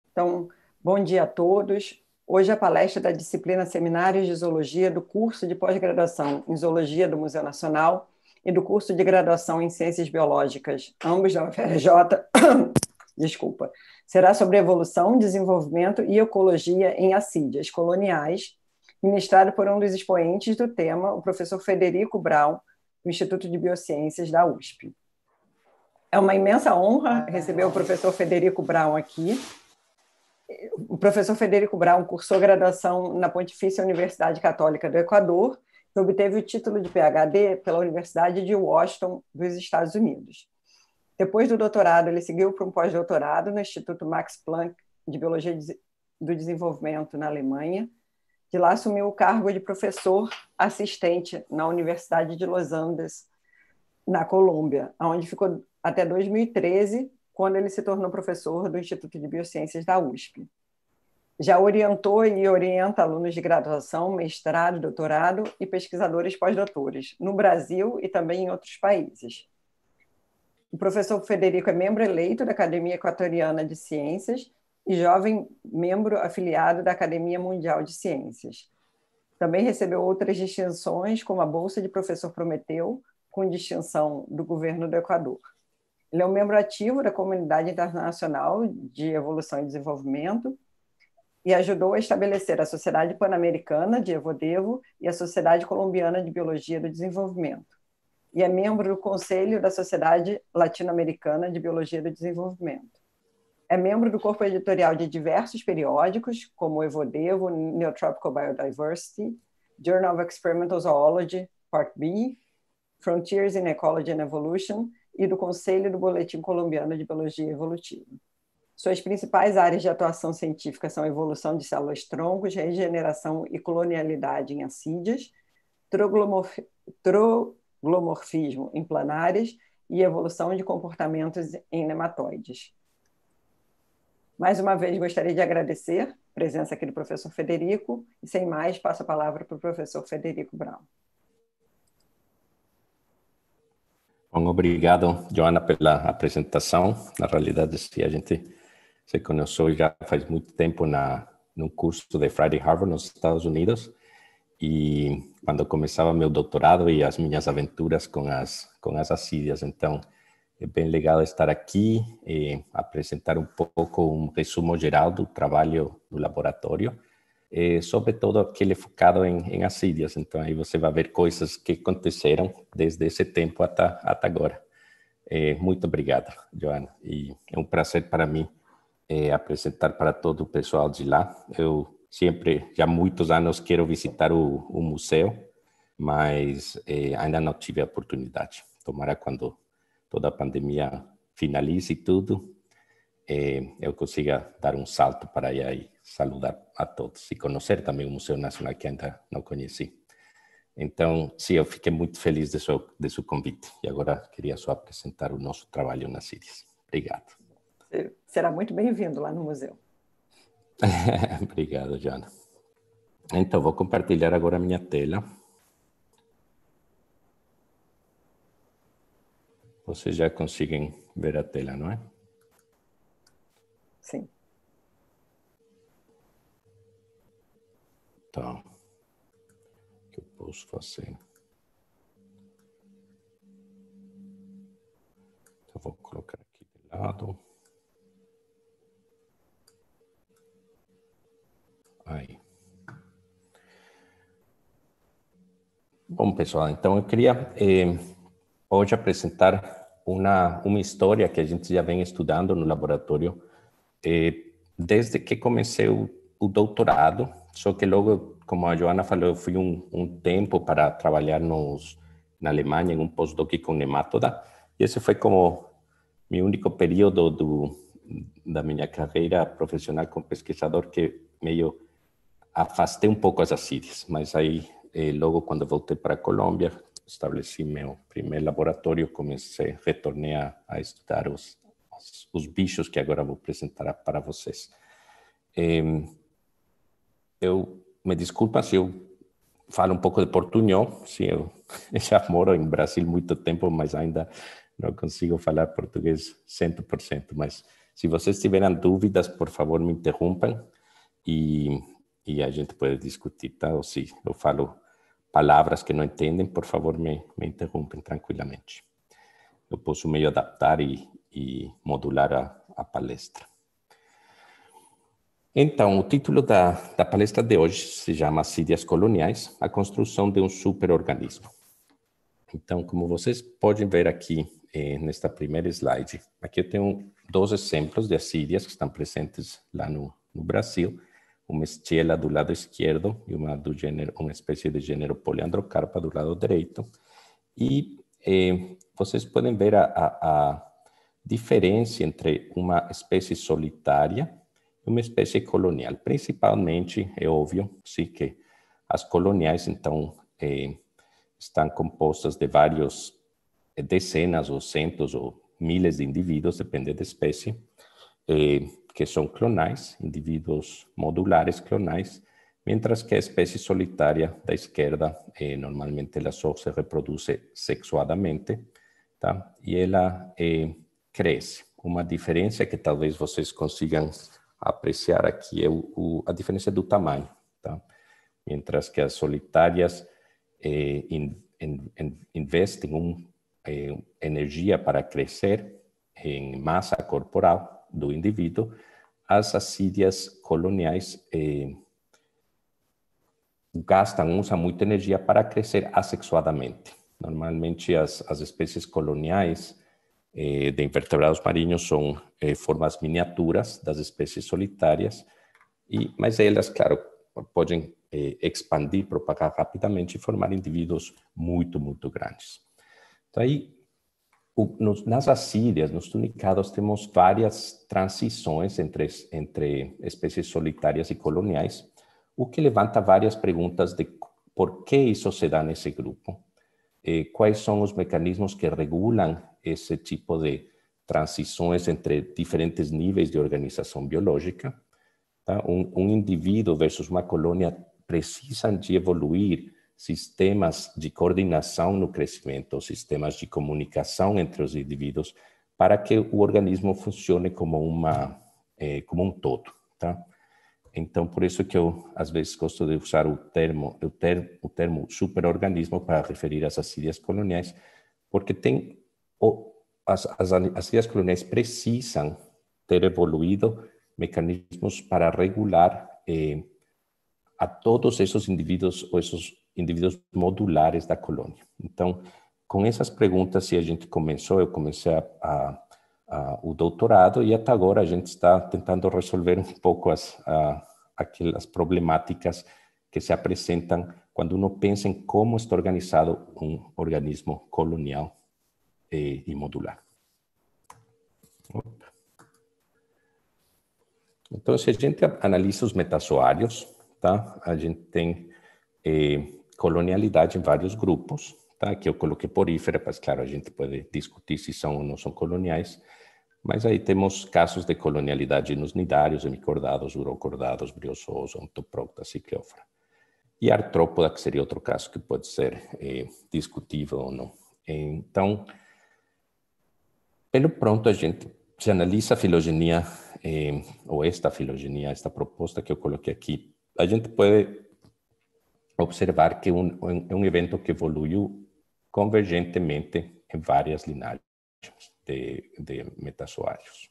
Então, bom dia a todos. Hoje a palestra da disciplina Seminários de Zoologia do curso de pós-graduação em Zoologia do Museu Nacional e do curso de graduação em Ciências Biológicas, ambos da UFRJ, desculpa, será sobre evolução, desenvolvimento e ecologia em assídias coloniais, ministrado por um dos expoentes do tema, o professor Frederico Braun, do Instituto de Biociências da USP. É uma imensa honra receber o professor Frederico Braun aqui. O professor Frederico Braun cursou graduação na Pontifícia Universidade Católica do Equador e obteve o título de PhD pela Universidade de Washington, dos Estados Unidos. Depois do doutorado, ele seguiu para um pós-doutorado no Instituto Max Planck de Biologia do Desenvolvimento, na Alemanha. De lá assumiu o cargo de professor assistente na Universidade de Los Andes, na Colômbia, onde ficou até 2013, quando ele se tornou professor do Instituto de Biociências da USP. Já orientou e orienta alunos de graduação, mestrado, doutorado e pesquisadores pós-doutores, no Brasil e também em outros países. O professor Frederico é membro eleito da Academia Equatoriana de Ciências e jovem membro afiliado da Academia Mundial de Ciências. Também recebeu outras distinções, como a Bolsa de Professor Prometeu, com distinção do governo do Equador. Ele é um membro ativo da Comunidade Internacional de Evolução e Desenvolvimento e ajudou a estabelecer a Sociedade Pan-Americana de Evodevo e a Sociedade Colombiana de Biologia do Desenvolvimento. E é membro do Conselho da Sociedade Latino-Americana de Biologia do Desenvolvimento. É membro do corpo editorial de diversos periódicos, como Evodevo, Neotropical Biodiversity, Journal of Experimental Zoology, Part B, Frontiers in Ecology and Evolution, e do Conselho do Boletim Colombiano de Biologia Evolutiva. Suas principais áreas de atuação científica são evolução de células-troncos, regeneração e colonialidade em assídias, troglomorfismo em planárias e evolução de comportamentos em nematóides. Mais uma vez, gostaria de agradecer a presença aqui do professor Frederico, e sem mais, passo a palavra para o professor Frederico Braun. Bom, obrigado, Joana, pela apresentação. Na realidade, a gente se conheceu já faz muito tempo no curso de Friday Harvard, nos Estados Unidos, e quando começava meu doutorado e as minhas aventuras com as assídias. Então, é bem legal estar aqui e apresentar um pouco um resumo geral do trabalho do laboratório, sobretudo aquele focado em assídias. Então, aí você vai ver coisas que aconteceram desde esse tempo até agora. Muito obrigado, Joana. E é um prazer para mim apresentar para todo o pessoal de lá. Eu sempre, já há muitos anos, quero visitar o museu, mas ainda não tive a oportunidade. Tomara quando toda a pandemia finalize tudo, eu consiga dar um salto para ir aí saludar a todos e conhecer também o Museu Nacional, que ainda não conheci. Então, sim, eu fiquei muito feliz de seu convite e agora queria só apresentar o nosso trabalho nas assídias. Obrigado. Será muito bem-vindo lá no museu. Obrigado, Jana. Então, vou compartilhar agora a minha tela. Vocês já conseguem ver a tela, não é? Sim. Então, o que eu posso fazer? Então, vou colocar aqui de lado. Aí. Bom, pessoal, então eu queria hoje apresentar uma história que a gente já vem estudando no laboratório desde que comecei o doutorado, só que logo, como a Joana falou, eu fui um tempo para trabalhar na Alemanha em um pós-doc com nemátoda, e esse foi como meu único período da minha carreira profissional como pesquisador que meio afastei um pouco as assídias, mas aí logo quando voltei para a Colômbia, estabeleci meu primeiro laboratório, retornei a estudar os bichos que agora vou apresentar para vocês. Eu me desculpa se eu falo um pouco de portunhol, sim, eu já moro em Brasil há muito tempo, mas ainda não consigo falar português 100%, mas Se vocês tiverem dúvidas, por favor, me interrompam e a gente pode discutir, tá? Ou se eu falo palavras que não entendem, por favor, me interrompem tranquilamente. Eu posso meio adaptar e modular a palestra. Então, o título da palestra de hoje se chama Assídias Coloniais, a construção de um superorganismo. Então, como vocês podem ver aqui nesta primeira slide, aqui eu tenho 2 exemplos de assídias que estão presentes lá no Brasil, uma estiela do lado esquerdo e uma espécie de gênero Polyandrocarpa do lado direito. E vocês podem ver a diferença entre uma espécie solitária e uma espécie colonial. Principalmente, é óbvio, sim, que as coloniais, então, estão compostas de vários dezenas ou centos ou miles de indivíduos, depende da espécie, que são clonais, indivíduos modulares clonais, mientras que a espécie solitária da esquerda, normalmente ela só se reproduz sexuadamente, tá? E ela cresce. Uma diferença que talvez vocês consigam apreciar aqui é a diferença do tamanho, tá? Mientras que as solitárias investem energia para crescer em massa corporal do indivíduo, as assídias coloniais usam muita energia para crescer assexuadamente. Normalmente as espécies coloniais de invertebrados marinhos são formas miniaturas das espécies solitárias, mas elas, claro, podem expandir, propagar rapidamente e formar indivíduos muito, muito grandes. Então, aí, nas assídias, nos tunicados, temos várias transições entre espécies solitárias e coloniais, o que levanta várias perguntas de por que isso se dá nesse grupo, quais são os mecanismos que regulam esse tipo de transições entre diferentes níveis de organização biológica. Tá? Um indivíduo versus uma colônia precisam de evoluir sistemas de coordenação no crescimento, sistemas de comunicação entre os indivíduos, para que o organismo funcione como um todo, tá? Então, por isso que eu, às vezes, gosto de usar o termo superorganismo para referir às assídias coloniais, porque as assídias coloniais precisam ter evoluído mecanismos para regular a todos esses indivíduos, ou esses indivíduos modulares da colônia. Então, com essas perguntas, se a gente eu comecei o doutorado e até agora a gente está tentando resolver um pouco aquelas problemáticas que se apresentam quando uno pensa em como está organizado um organismo colonial e modular. Então, se a gente analisa os metazoários, tá? A gente tem colonialidade em vários grupos, tá? Aqui eu coloquei porífera, mas claro, a gente pode discutir se são ou não são coloniais, mas aí temos casos de colonialidade nos nidários, hemicordados, urocordados, briozoos, ontoprócta, cicleófora. E artrópoda, que seria outro caso que pode ser discutível ou não. Então, pelo pronto, a gente se analisa a filogenia, ou esta filogenia, esta proposta que eu coloquei aqui, a gente pode observar que é um evento que evoluiu convergentemente em várias linhagens de metazoários.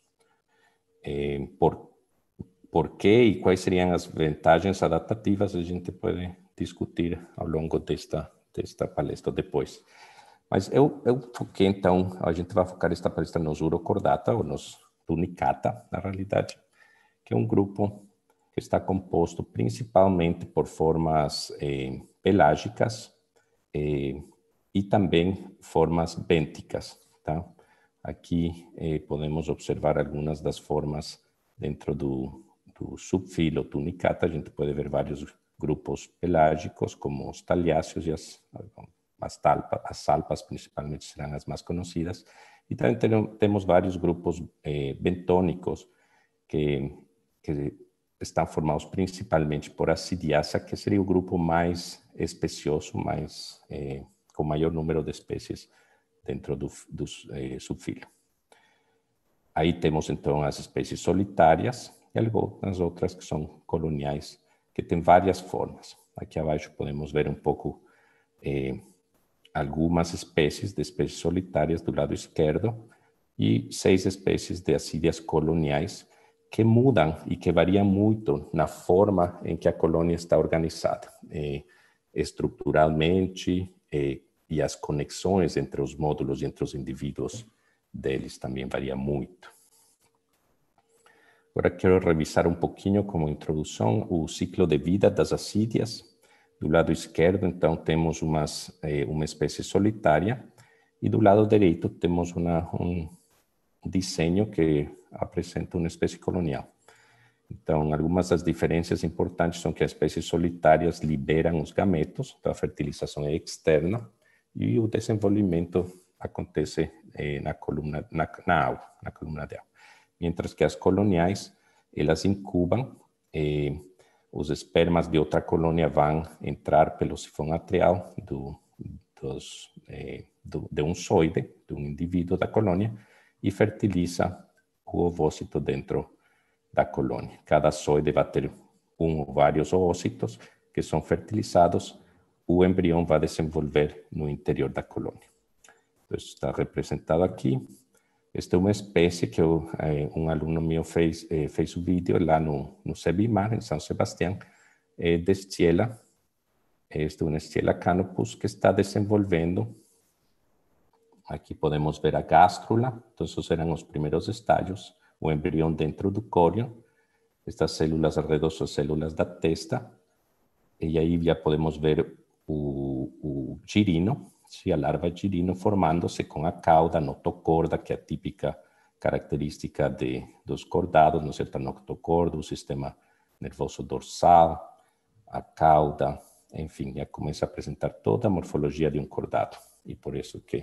Por quê e quais seriam as vantagens adaptativas a gente pode discutir ao longo desta palestra depois. Mas eu foquei, então, a gente vai focar esta palestra nos Urocordata, ou nos Tunicata, na realidade, que é um grupo que está composto principalmente por formas pelágicas e também formas bênticas, tá? Aqui podemos observar algumas das formas dentro do subfilo Tunicata. A gente pode ver vários grupos pelágicos, como os taliáceos e as salpas, principalmente, serão as mais conhecidas. E também temos vários grupos bentônicos que estão formados principalmente por Acidiaça, que seria o grupo mais especioso, com maior número de espécies dentro do subfilo. Aí temos, então, as espécies solitárias e algumas outras que são coloniais, que têm várias formas. Aqui abaixo podemos ver um pouco algumas espécies de espécies solitárias do lado esquerdo e 6 espécies de assídias coloniais que mudam e que variam muito na forma em que a colônia está organizada, estruturalmente, e as conexões entre os módulos e entre os indivíduos deles também variam muito. Agora quero revisar um pouquinho como introdução o ciclo de vida das assídias. Do lado esquerdo, então, temos uma espécie solitária e do lado direito temos um desenho que apresenta uma espécie colonial. Então, algumas das diferenças importantes são que as espécies solitárias liberam os gametos, então a fertilização é externa e o desenvolvimento acontece na coluna de água. Mientras que as coloniais, elas incubam, os espermas de outra colônia vão entrar pelo sifão atrial de um zooide, de um indivíduo da colônia, e fertiliza o ovócito dentro da colônia. Cada zooide vai ter um ou vários ovócitos que são fertilizados, o embrião vai desenvolver no interior da colônia. Então, isso está representado aqui. Esta é uma espécie que um aluno meu fez um vídeo lá no Sebimar, em São Sebastião, de Stiela. Esta é uma Stiela canopus que está desenvolvendo. Aqui podemos ver a gástrula. Então, esses eram os primeiros estágios. O embrião dentro do córeo. Estas células ao redor são células da testa. E aí já podemos ver o girino, a larva girino formando-se com a cauda notocorda, que é a típica característica dos cordados, não é certo? A notocorda, o sistema nervoso dorsal, a cauda, enfim, já começa a apresentar toda a morfologia de um cordado. E por isso que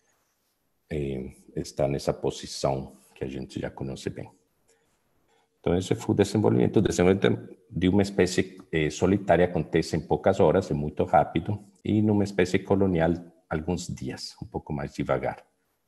está nessa posição que a gente já conhece bem. Então, esse foi o desenvolvimento. O desenvolvimento de uma espécie solitária acontece em poucas horas, é muito rápido, e numa espécie colonial, alguns dias, um pouco mais devagar.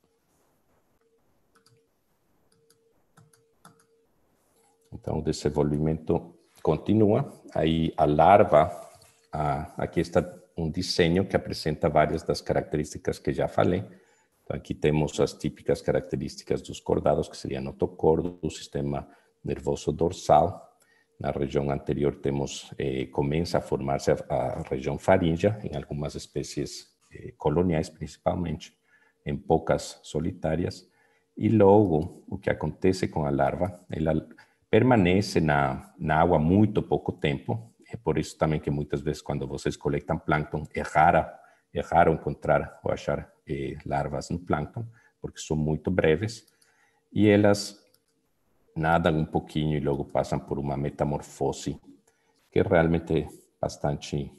Então, o desenvolvimento continua. Aí, a larva, aqui está um desenho que apresenta várias das características que já falei. Então, aqui temos as típicas características dos cordados, que seriam notocordo, o sistema nervoso dorsal. Na região anterior começa a formar-se a região faríngea, em algumas espécies coloniais principalmente, em poucas solitárias. E logo, o que acontece com a larva, ela permanece na água muito pouco tempo. É por isso também que muitas vezes quando vocês coletam plâncton, é raro encontrar ou achar larvas no plâncton, porque são muito breves. E elas nadam um pouquinho e logo passam por uma metamorfose que realmente é bastante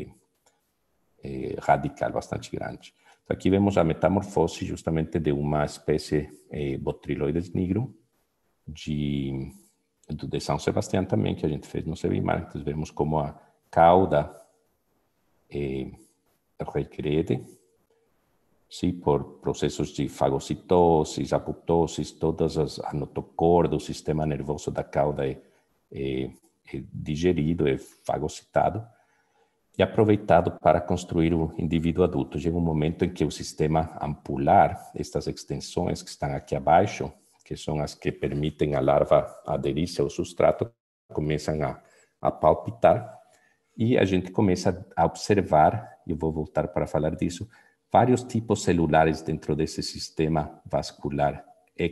radical, bastante grande. Então, aqui vemos a metamorfose justamente de uma espécie Botryloides nigrum de São Sebastião também, que a gente fez no Sebimar. Então, vemos como a cauda regrede, sim, por processos de fagocitose, apoptose, todas a notocorda, o sistema nervoso da cauda é digerido, é fagocitado e aproveitado para construir o indivíduo adulto. Chega um momento em que o sistema ampular, estas extensões que estão aqui abaixo, que são as que permitem a larva aderir-se ao substrato, começam a palpitar e a gente começa a observar, e eu vou voltar para falar disso, vários tipos celulares dentro desse sistema vascular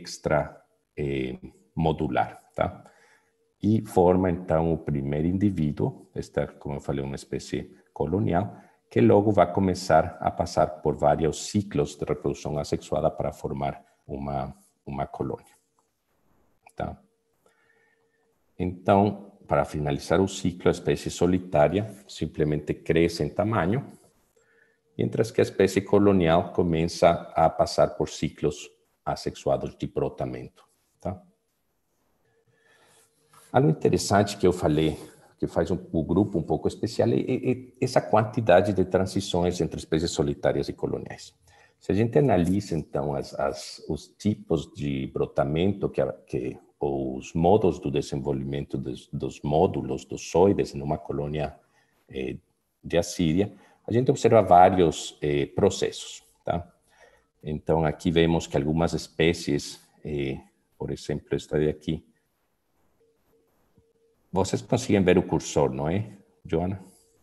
extramodular, tá? E forma, então, o primeiro indivíduo, esta, como eu falei, uma espécie colonial, que logo vai começar a passar por vários ciclos de reprodução assexuada para formar uma colônia, tá? Então, para finalizar o ciclo, a espécie solitária simplesmente cresce em tamanho, mientras que a espécie colonial começa a passar por ciclos assexuados de brotamento, tá? Algo interessante que eu falei, que faz o grupo um pouco especial, é essa quantidade de transições entre espécies solitárias e coloniais. Se a gente analisa, então, os tipos de brotamento ou os modos do desenvolvimento dos módulos, dos zoides, numa colônia de assídia, a gente observa vários processos, tá? Então, aqui vemos que algumas espécies, por exemplo, esta de aqui, vocês conseguem ver o cursor, não é, Joana?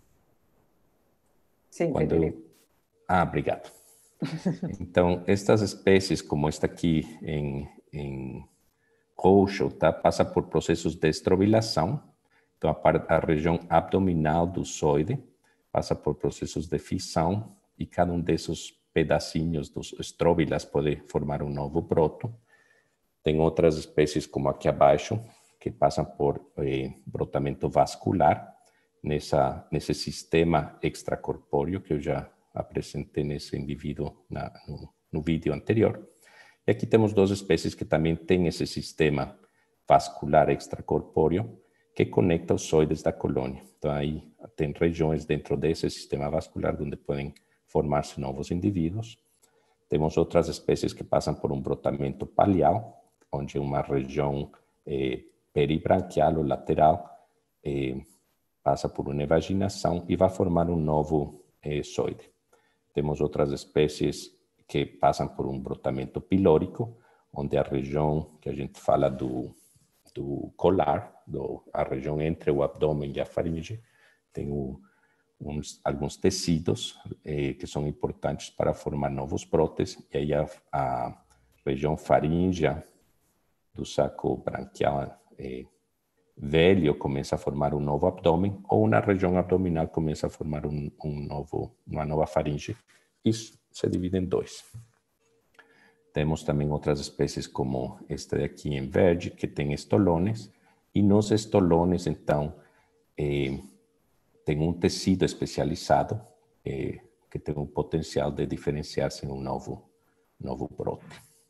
Sim, Felipe. Obrigado. Então, estas espécies, como esta aqui em roxo, tá, passa por processos de estrobilação. Então, a região abdominal do zoide passa por processos de fissão e cada um desses pedacinhos dos estróbilas pode formar um novo broto. Tem outras espécies, como aqui abaixo, que passam por brotamento vascular nesse sistema extracorpóreo que eu já apresentei nesse indivíduo no vídeo anterior. E aqui temos duas espécies que também têm esse sistema vascular extracorpóreo que conecta os zoides da colônia. Então, aí tem regiões dentro desse sistema vascular onde podem formar-se novos indivíduos. Temos outras espécies que passam por um brotamento palial, onde uma região peribranquial ou lateral passa por uma evaginação e vai formar um novo zoide. Temos outras espécies que passam por um brotamento pilórico, onde a região que a gente fala do colar, a região entre o abdômen e a faringe, tem alguns tecidos que são importantes para formar novos brotes, e aí a região faríngea do saco branquial velho começa a formar um novo abdômen, ou na região abdominal começa a formar uma nova faringe. Isso se divide em dois. Temos também outras espécies como esta daqui em verde, que tem estolones, e nos estolones, então, tem um tecido especializado que tem o potencial de diferenciar-se em um novo broto.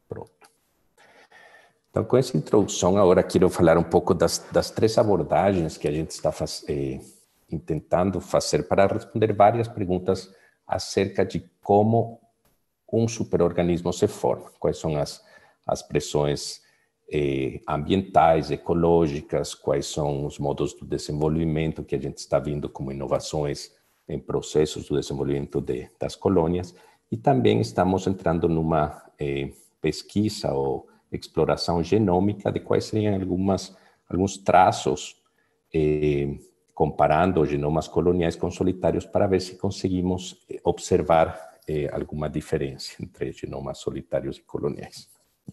Então, com essa introdução, agora quero falar um pouco das três abordagens que a gente está tentando fazer para responder várias perguntas acerca de como um superorganismo se forma, quais são as pressões ambientais, ecológicas, quais são os modos do desenvolvimento que a gente está vendo como inovações em processos do desenvolvimento das colônias, e também estamos entrando numa pesquisa ou exploração genômica de quais seriam alguns traços comparando genomas coloniais com solitários para ver se conseguimos observar alguma diferença entre genomas solitários e coloniais.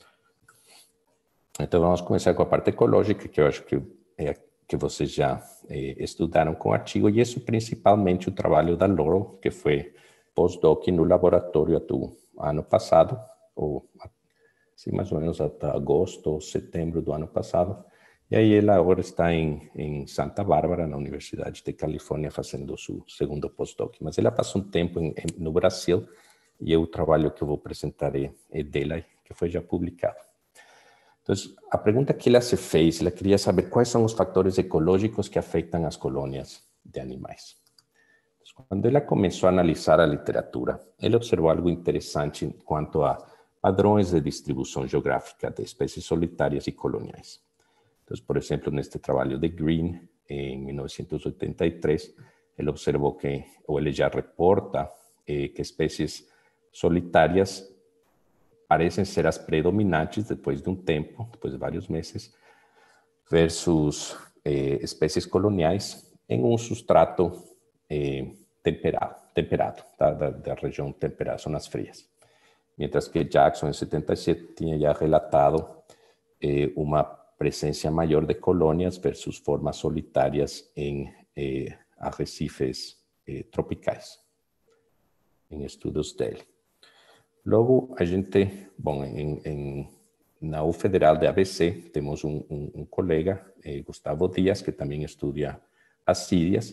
Então, vamos começar com a parte ecológica, que eu acho que vocês já estudaram com o artigo, e isso principalmente o trabalho da Laurel, que foi pós-doc no laboratório do ano passado, ou assim, mais ou menos até agosto ou setembro do ano passado. E aí ela agora está em Santa Bárbara, na Universidade de Califórnia, fazendo o seu segundo pós-doc. Mas ela passou um tempo no Brasil, e o trabalho que eu vou apresentar é dela, que foi já publicado. Então, a pergunta que ela se fez, ela queria saber quais são os fatores ecológicos que afetam as colônias de animais. Então, quando ela começou a analisar a literatura, ela observou algo interessante quanto a padrões de distribuição geográfica de espécies solitárias e coloniais. Então, por exemplo, neste trabalho de Green, em 1983, ele observou ou ele já reporta que espécies solitárias parecem ser as predominantes depois de um tempo, depois de vários meses, versus espécies coloniais em um substrato temperado, tá? da região temperada, zonas frias. Mientras que Jackson, em 77, tinha já relatado uma presença maior de colônias versus formas solitárias em arrecifes tropicais, em estudos dele. Logo, a gente, na UFederal de ABC, temos um colega, Gustavo Díaz, que também estuda assídias,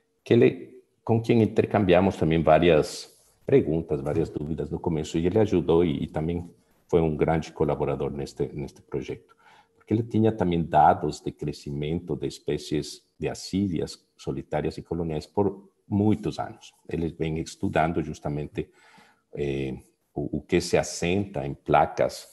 com quem intercambiamos também várias perguntas, várias dúvidas no começo, e ele ajudou e também foi um grande colaborador neste projeto, porque ele tinha também dados de crescimento de espécies de assídias solitárias e coloniais por muitos anos. Ele vem estudando justamente o que se assenta em placas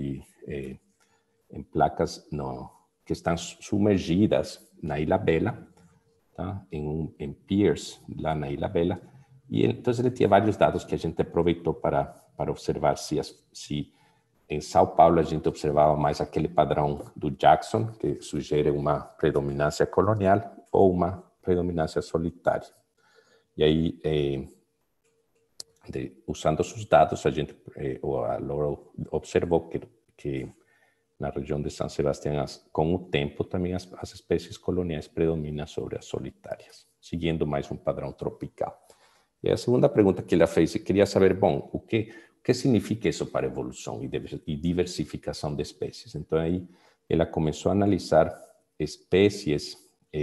que estão submergidas na Ilha Bela, tá? Em piers lá na Ilha Bela. E então ele tinha vários dados que a gente aproveitou para observar se em São Paulo a gente observava mais aquele padrão do Jackson, que sugere uma predominância colonial ou uma predominância solitária. E aí, usando esses dados, a Laurel observou que na região de São Sebastião, com o tempo, também as espécies coloniais predominam sobre as solitárias, seguindo mais um padrão tropical. E a segunda pergunta que ela fez, queria saber, bom, o que significa isso para a evolução e diversificação de espécies? Então, aí ela começou a analisar espécies,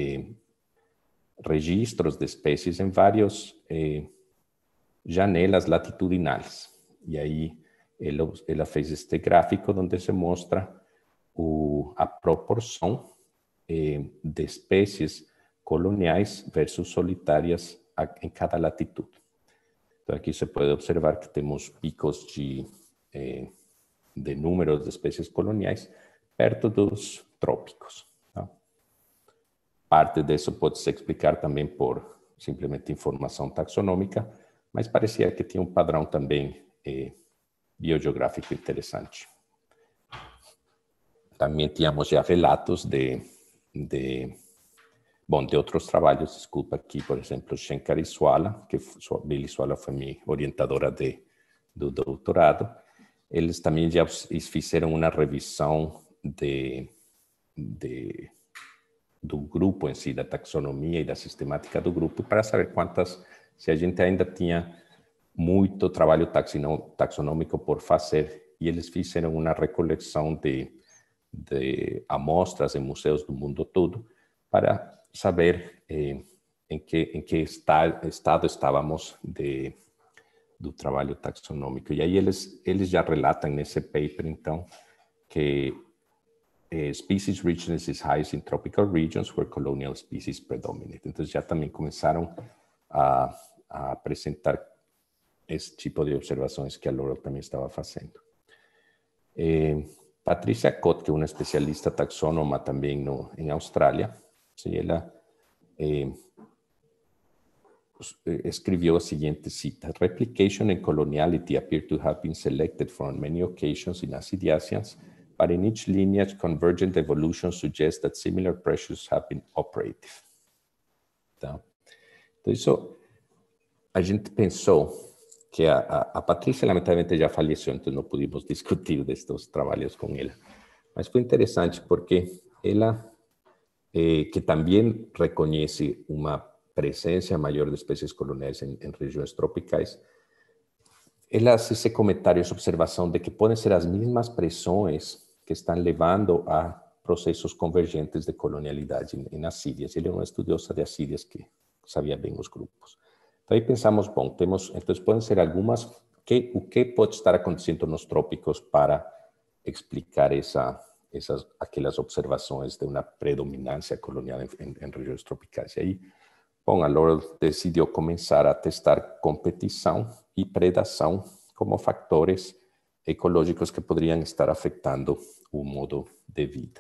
registros de espécies em várias janelas latitudinais. E aí ela fez este gráfico onde se mostra a proporção de espécies coloniais versus solitárias em cada latitude. Então, aqui se pode observar que temos picos de número de espécies coloniais perto dos trópicos. Tá? Parte disso pode se explicar também por simplesmente informação taxonômica, mas parecia que tinha um padrão também biogeográfico interessante. Também tínhamos já relatos de outros trabalhos, desculpa, aqui, por exemplo, Shenkari Swala, que Billy Swala foi minha orientadora do doutorado. Eles também já fizeram uma revisão do grupo em si, da taxonomia e da sistemática do grupo, para saber se a gente ainda tinha muito trabalho taxonômico por fazer, e eles fizeram uma recoleção de amostras em museus do mundo todo para saber em que estado estávamos do trabalho taxonômico. E aí eles já relatam nesse paper, então, que species richness is highest in tropical regions where colonial species predominate. Então já também começaram a apresentar esse tipo de observações que a Laurel também estava fazendo. Patricia Cott, que é uma especialista taxônoma também em Austrália, ela escreveu a seguinte cita: Replication and coloniality appear to have been selected for on many occasions in acidiaceans, but in each lineage, convergent evolution suggests that similar pressures have been operative. Tá? Então, isso a gente pensou que a Patrícia, lamentavelmente, já faleceu, então não pudimos discutir destes trabalhos com ela. Mas foi interessante porque ela, que também reconhece uma presença maior de espécies coloniais em regiões tropicais, ela faz esse comentário, essa observação de que podem ser as mesmas pressões que estão levando a processos convergentes de colonialidade em assírias. Ele é uma estudiosa de assírias que sabia bem os grupos. Então, aí pensamos, bom, então podem ser algumas, o que pode estar acontecendo nos trópicos para explicar aquelas observações de uma predominância colonial em regiões tropicais. E aí, bom, a Laurel decidiu começar a testar competição e predação como fatores ecológicos que poderiam estar afetando o modo de vida.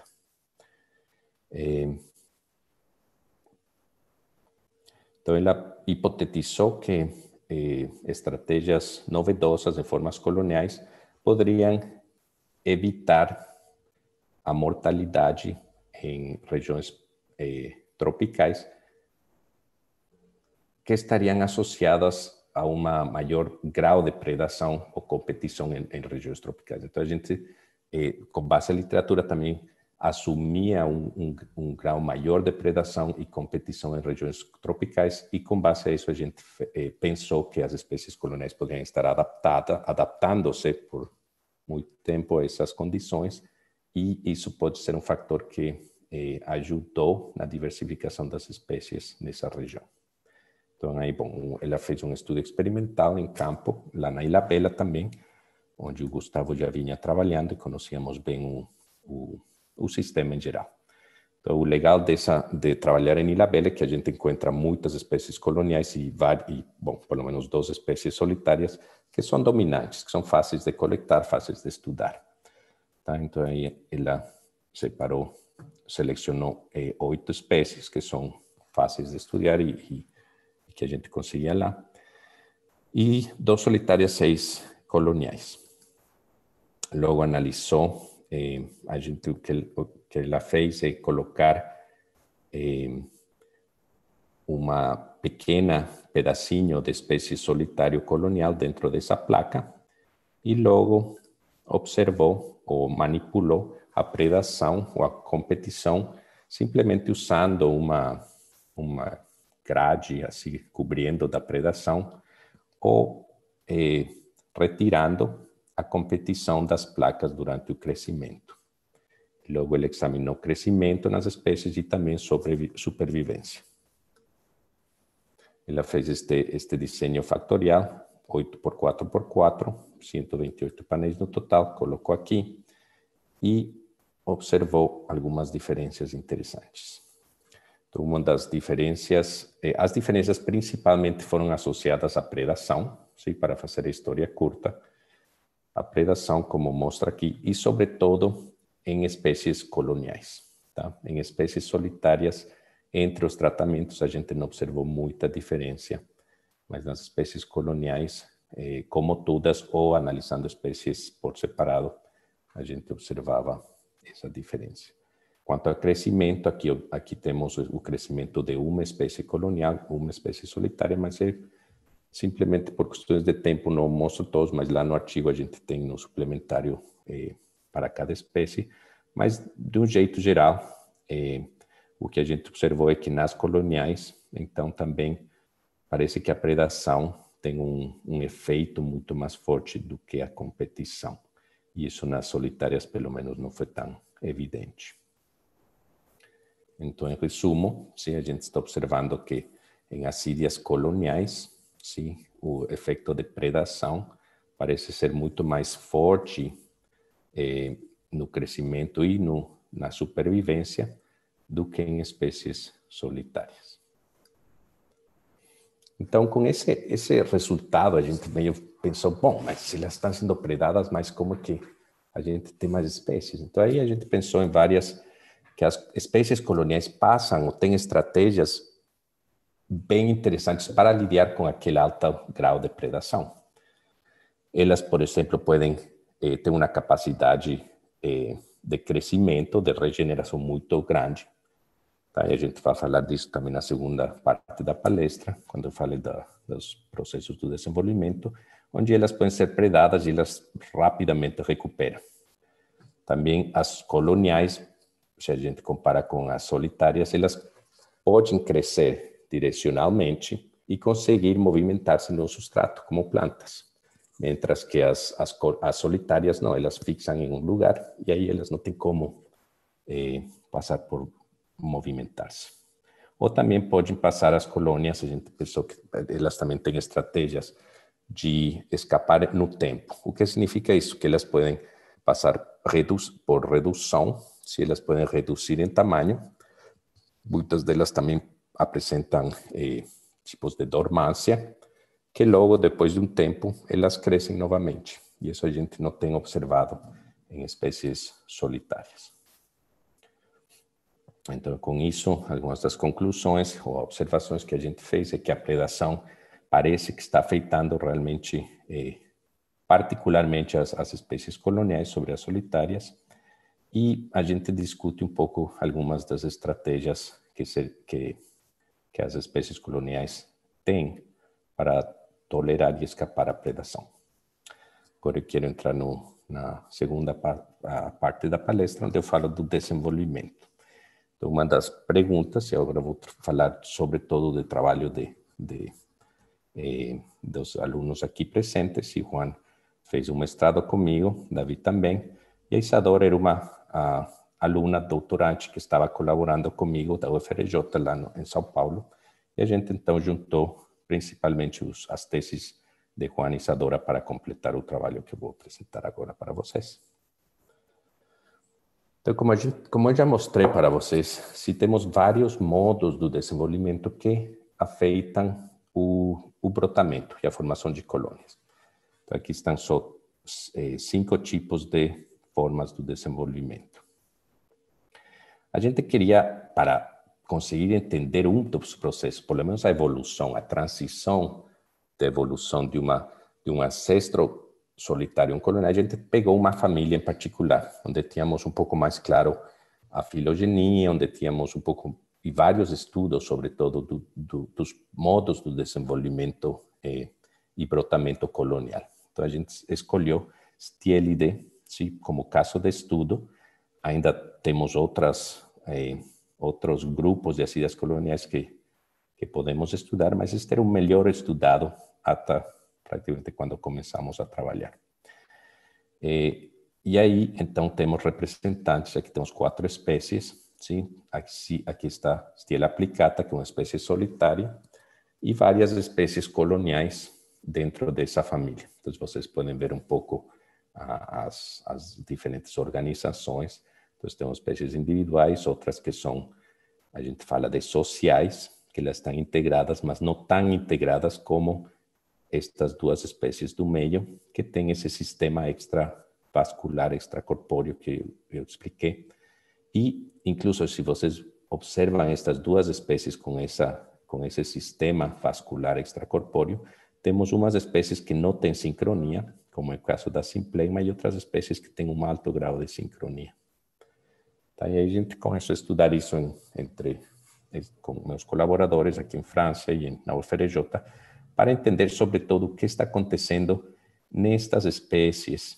Então, ela hipotetizou que estratégias novedosas de formas coloniais poderiam evitar a mortalidade em regiões tropicais que estariam associadas a um maior grau de predação ou competição em regiões tropicais. Então, a gente, com base na literatura, também assumia um grau maior de predação e competição em regiões tropicais, e com base a isso a gente pensou que as espécies coloniais poderiam estar adaptando-se por muito tempo a essas condições, e isso pode ser um fator que ajudou na diversificação das espécies nessa região. Então, aí, bom, ela fez um estudo experimental em campo, lá na Ilha Bela também, onde o Gustavo já vinha trabalhando e conhecíamos bem o sistema em geral. Então, o legal de trabalhar em Ilhabela é que a gente encontra muitas espécies coloniais e bom, pelo menos 2 espécies solitárias que são dominantes, que são fáceis de coletar, fáceis de estudar. Tá? Então, aí ela selecionou 8 espécies que são fáceis de estudar e que a gente conseguia lá, e 2 solitárias, 6 coloniais. Logo analisou, a gente o que ela fez é colocar uma pequena pedacinho de espécie solitário colonial dentro dessa placa e logo observou ou manipulou a predação ou a competição simplesmente usando uma grade assim cobrindo da predação ou retirando a competição das placas durante o crescimento. Logo, ele examinou crescimento nas espécies e também supervivência. Ela fez este desenho factorial, 8x4x4, 128 painéis no total, colocou aqui e observou algumas diferenças interessantes. Então, uma das diferenças, as diferenças principalmente foram associadas à predação, sim, para fazer a história curta, a predação, como mostra aqui, e sobretudo em espécies coloniais. Tá? Em espécies solitárias, entre os tratamentos, a gente não observou muita diferença, mas nas espécies coloniais, como todas, ou analisando espécies por separado, a gente observava essa diferença. Quanto ao crescimento, aqui temos o crescimento de uma espécie colonial, uma espécie solitária, mas simplesmente por questões de tempo não mostro todos, mas lá no artigo a gente tem no suplementário para cada espécie. Mas, de um jeito geral, o que a gente observou é que nas coloniais, então também parece que a predação tem um efeito muito mais forte do que a competição. E isso nas solitárias, pelo menos, não foi tão evidente. Então, em resumo, sim, a gente está observando que em assídias coloniais, sim, o efeito de predação parece ser muito mais forte no crescimento e na supervivência do que em espécies solitárias. Então, com esse resultado, a gente meio pensou, bom, mas se elas estão sendo predadas, mas como que a gente tem mais espécies? Então, aí a gente pensou em que as espécies coloniais passam ou têm estratégias bem interessantes para lidar com aquele alto grau de predação. Elas, por exemplo, podem ter uma capacidade de crescimento, de regeneração muito grande. Tá? E a gente vai falar disso também na segunda parte da palestra, quando eu falei dos processos do desenvolvimento, onde elas podem ser predadas e elas rapidamente recuperam. Também as coloniais, se a gente compara com as solitárias, elas podem crescer direcionalmente e conseguir movimentar-se no substrato como plantas. Mientras que as solitárias não, elas fixam em um lugar e aí elas não têm como passar por movimentar-se. Ou também podem passar as colônias, a gente pensou que elas também têm estratégias de escapar no tempo. O que significa isso? Que elas podem passar por redução, se elas podem reduzir em tamanho. Muitas delas também apresentam tipos de dormância, que logo, depois de um tempo, elas crescem novamente. E isso a gente não tem observado em espécies solitárias. Então, com isso, algumas das conclusões ou observações que a gente fez é que a predação parece que está afetando realmente, particularmente as espécies coloniais sobre as solitárias, e a gente discute um pouco algumas das estratégias que as espécies coloniais têm para tolerar e escapar à predação. Agora eu quero entrar na segunda parte da palestra, onde eu falo do desenvolvimento. Então, uma das perguntas, e agora vou falar sobretudo do trabalho dos alunos aqui presentes, e Juan fez um mestrado comigo, David também, e a Isadora era uma aluna doutorante que estava colaborando comigo da UFRJ lá em São Paulo, e a gente então juntou principalmente as teses de Juan e Isadora para completar o trabalho que eu vou apresentar agora para vocês. Então, como eu já mostrei para vocês, se temos vários modos do desenvolvimento que afetam o brotamento e a formação de colônias. Então, aqui estão só 5 tipos de formas do desenvolvimento. A gente queria, para conseguir entender um dos processos, pelo menos a evolução, a transição da evolução de um ancestro solitário, um colonial, a gente pegou uma família em particular, onde tínhamos um pouco mais claro a filogenia, onde tínhamos um pouco, e vários estudos, sobretudo, dos modos do desenvolvimento e brotamento colonial. Então, a gente escolheu Stielide, sim, como caso de estudo. Ainda temos outros grupos de acidas coloniais que podemos estudar, mas este era o melhor estudado até praticamente quando começamos a trabalhar. E aí, então, temos representantes, aqui temos 4 espécies, sim? Aqui está Stiela plicata, que é uma espécie solitária, e várias espécies coloniais dentro dessa família. Então, vocês podem ver um pouco as diferentes organizações. Então, temos espécies individuais, outras que são, a gente fala de sociais, que elas estão integradas, mas não tão integradas como estas 2 espécies do meio, que tem esse sistema extravascular, extracorpóreo que eu expliquei. E, incluso, se vocês observam estas 2 espécies com esse sistema vascular extracorpóreo, temos umas espécies que não têm sincronia, como é o caso da Symplegma, e outras espécies que têm um alto grau de sincronia. Tá? E aí a gente começou a estudar isso com meus colaboradores aqui em França e na UFRJ, para entender, sobretudo, o que está acontecendo nestas espécies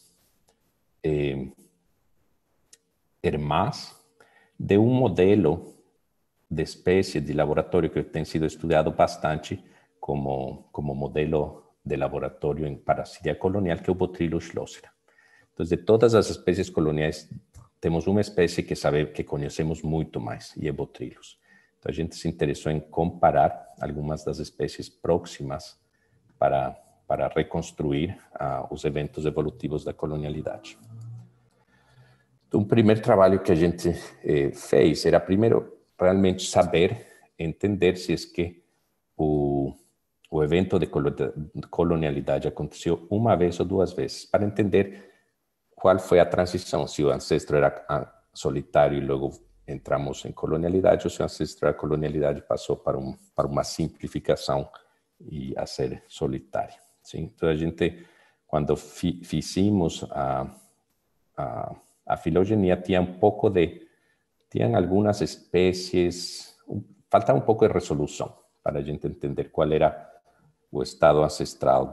irmãs de um modelo de espécie de laboratório que tem sido estudado bastante como modelo de laboratório em parasitia colonial, que é o Botrytis schlossera. Então, de todas as espécies coloniais, temos uma espécie que conhecemos muito mais, e é Botrytis. Então, a gente se interessou em comparar algumas das espécies próximas para reconstruir os eventos evolutivos da colonialidade. Então, o primeiro trabalho que a gente fez era, primeiro, realmente saber, entender se é que o evento de colonialidade aconteceu uma vez ou 2 vezes, para entender qual foi a transição, se o ancestro era solitário e logo entramos em colonialidade, ou se o ancestro da colonialidade passou para uma simplificação e a ser solitário. Sim? Então, a gente, quando fizemos a filogenia, tinha algumas espécies, faltava um pouco de resolução para a gente entender qual era o estado ancestral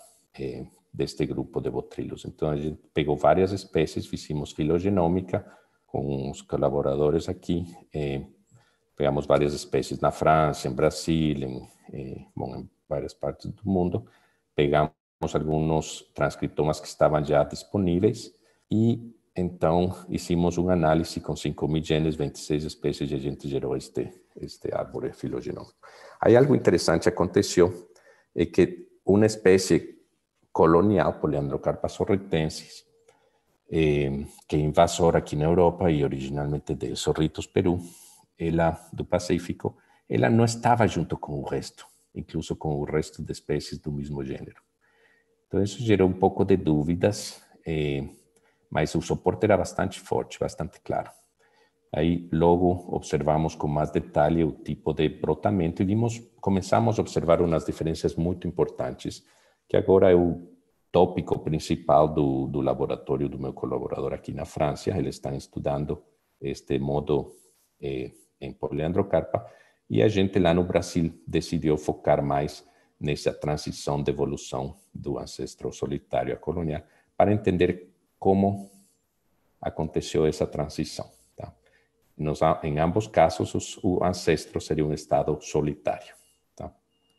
deste grupo de Botrytis. Então, a gente pegou várias espécies, fizemos filogenômica com os colaboradores aqui, pegamos várias espécies na França, em Brasil, em várias partes do mundo, pegamos alguns transcriptomas que estavam já disponíveis e, então, hicimos uma análise com 5.000 genes, 26 espécies, e a gente gerou este árvore filogenômico. Aí algo interessante aconteceu, é que uma espécie colonial, Polyandrocarpa sorritensis, que é invasora aqui na Europa e originalmente de Sorritos, Peru, ela do Pacífico, ela não estava junto com o resto, incluso com o resto de espécies do mesmo gênero. Então, isso gerou um pouco de dúvidas, mas o suporte era bastante forte, bastante claro. Aí, logo, observamos com mais detalhe o tipo de brotamento e começamos a observar umas diferenças muito importantes, que agora é o tópico principal do laboratório do meu colaborador aqui na França. Eles estão estudando este modo em Polyandrocarpa, e a gente lá no Brasil decidiu focar mais nessa transição de evolução do ancestro solitário a colonial, para entender como aconteceu essa transição. Tá? Em ambos casos, o ancestro seria um estado solitário. Tá?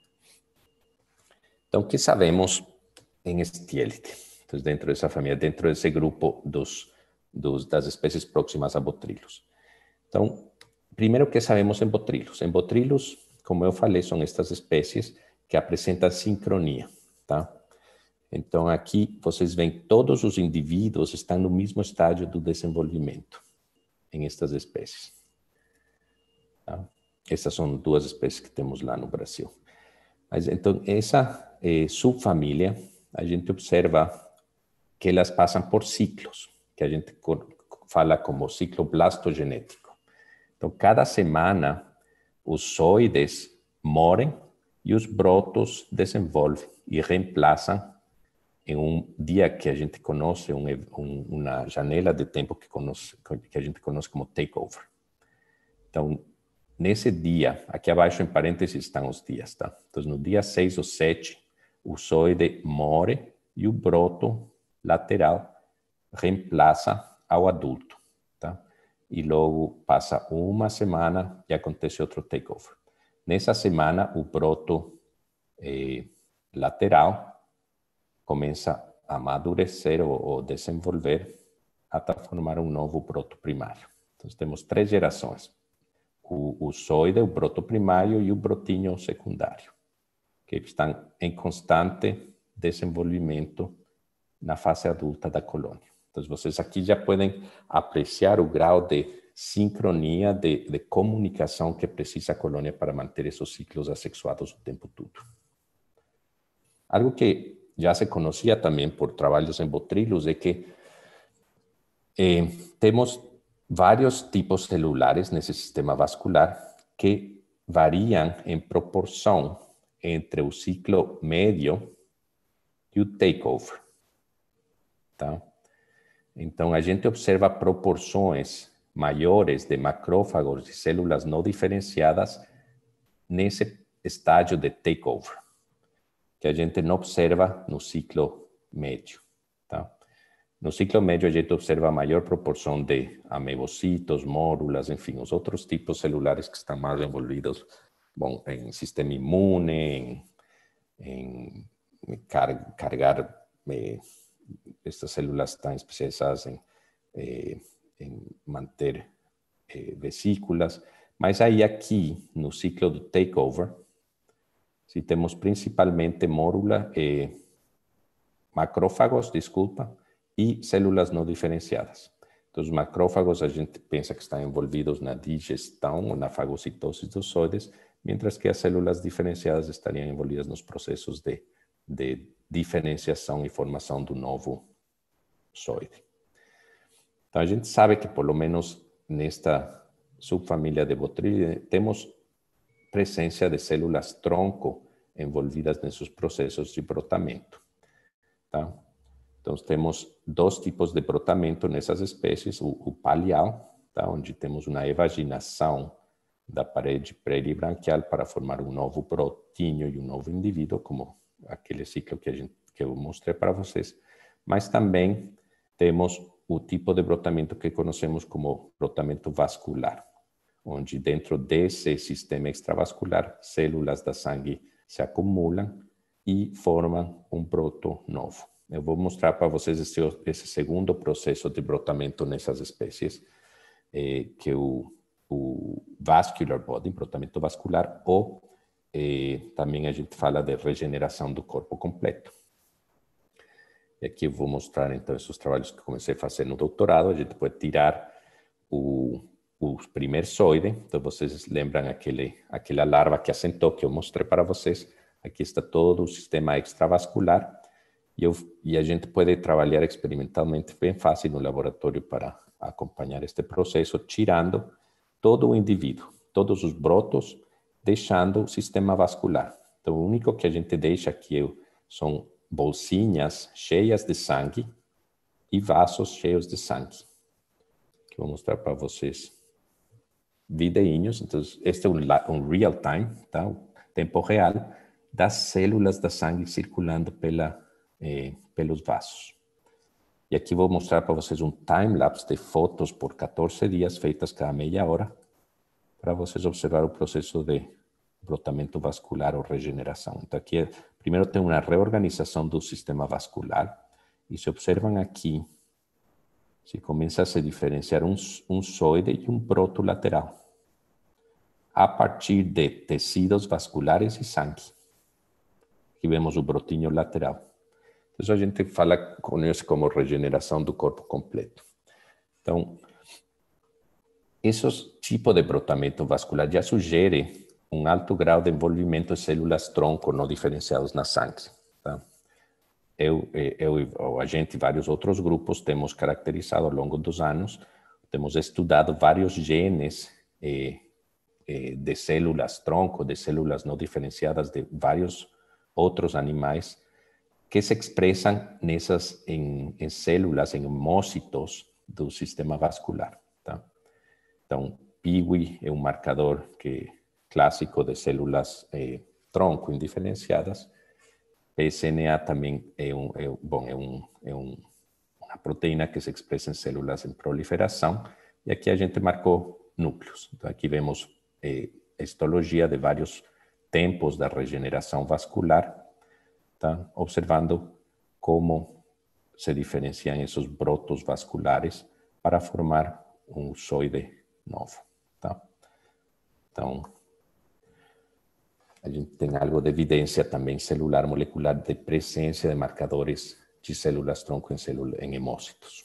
Então, o que sabemos em Stielide? Então, dentro dessa família, dentro desse grupo das espécies próximas a Botrytis. Então, primeiro, o que sabemos em Botrytis? Em Botrytis, como eu falei, são estas espécies que apresentam sincronia. Tá? Então, aqui vocês veem todos os indivíduos estão no mesmo estágio do desenvolvimento. em estas espécies. Tá? Essas são duas espécies que temos lá no Brasil. Mas então, essa subfamília, a gente observa que elas passam por ciclos, que a gente fala como ciclo blastogenético. Então, cada semana, os zooides morrem e os brotos desenvolvem e reemplaçam em um dia que a gente conhece, uma janela de tempo que a gente conhece como takeover. Então, nesse dia, aqui abaixo em parênteses estão os dias, tá? Então, no dia 6 ou 7, o zooide morre e o broto lateral reemplaça ao adulto, tá? E logo passa uma semana e acontece outro takeover. Nessa semana, o broto lateral começa a amadurecer ou desenvolver até formar um novo broto primário. Então, temos 3 gerações. O zooide, o broto primário e o brotinho secundário, que estão em constante desenvolvimento na fase adulta da colônia. Então, vocês aqui já podem apreciar o grau de sincronia, de comunicação que precisa a colônia para manter esses ciclos assexuados o tempo todo. Algo que já se conhecia também por trabalhos em botrilos é que temos vários tipos celulares nesse sistema vascular que variam em proporção entre o ciclo médio e o takeover. Tá? Então, a gente observa proporções maiores de macrófagos e células não diferenciadas nesse estágio de takeover, que a gente não observa no ciclo médio. Tá? No ciclo médio, a gente observa a maior proporção de amebocitos, mórulas, enfim, os outros tipos celulares que estão mais envolvidos em sistema imune, em carregar estas células estão especializadas em manter vesículas. Mas aí aqui, no ciclo do takeover, se temos principalmente mórula, macrófagos, e células não diferenciadas. Então, os macrófagos a gente pensa que estão envolvidos na digestão ou na fagocitose dos zooides, mientras que as células diferenciadas estariam envolvidas nos processos de diferenciação e formação do novo zooide. Então, a gente sabe que, por lo menos nesta subfamília de Botrytis, temos presença de células tronco envolvidas nesses processos de brotamento. Tá? Então, temos 2 tipos de brotamento nessas espécies, o palial, tá? Onde temos uma evaginação da parede peribranquial para formar um novo brotinho e um novo indivíduo, como aquele ciclo que eu mostrei para vocês. Mas também temos o tipo de brotamento que conhecemos como brotamento vascular, onde dentro desse sistema extravascular, células da sangue se acumulam e formam um broto novo. Eu vou mostrar para vocês esse segundo processo de brotamento nessas espécies, que é o vascular body, brotamento vascular, ou também a gente fala de regeneração do corpo completo. E aqui eu vou mostrar então esses trabalhos que comecei a fazer no doutorado. A gente pode tirar o primeiro zooide. Então vocês lembram aquela larva que assentou que eu mostrei para vocês. Aqui está todo o sistema extravascular. E a gente pode trabalhar experimentalmente bem fácil no laboratório para acompanhar este processo, tirando todo o indivíduo, todos os brotos, deixando o sistema vascular. Então, o único que a gente deixa aqui são bolsinhas cheias de sangue e vasos cheios de sangue. Que eu vou mostrar para vocês videinhos. Então, este é um real time, tá? O tempo real das células da sangue circulando pelos vasos. E aqui vou mostrar para vocês um time-lapse de fotos por 14 dias, feitas cada meia hora, para vocês observar o processo de brotamento vascular ou regeneração. Então, aqui, primeiro tem uma reorganização do sistema vascular, e se observam aqui, se começa a se diferenciar um zooide e um broto lateral, a partir de tecidos vasculares e sangue. Aqui vemos o brotinho lateral. Então, a gente conhece como regeneração do corpo completo. Então, Esses tipos de brotamento vascular já sugerem um alto grau de envolvimento de células tronco não diferenciadas na sangue. Tá? A gente e vários outros grupos temos caracterizado ao longo dos anos, temos estudado vários genes de células tronco, de células não diferenciadas de vários outros animais que se expressam em células, em hemócitos do sistema vascular. Tá? Então, PIWI é um marcador clássico de células tronco indiferenciadas. PSNA também é uma proteína que se expressa em células em proliferação. E aqui a gente marcou núcleos. Então, aqui vemos histologia de vários tempos da regeneração vascular, tá? Observando como se diferenciam esses brotos vasculares para formar um zoide novo. Tá? Então, a gente tem algo de evidência também celular molecular de presença de marcadores de células tronco em hemócitos.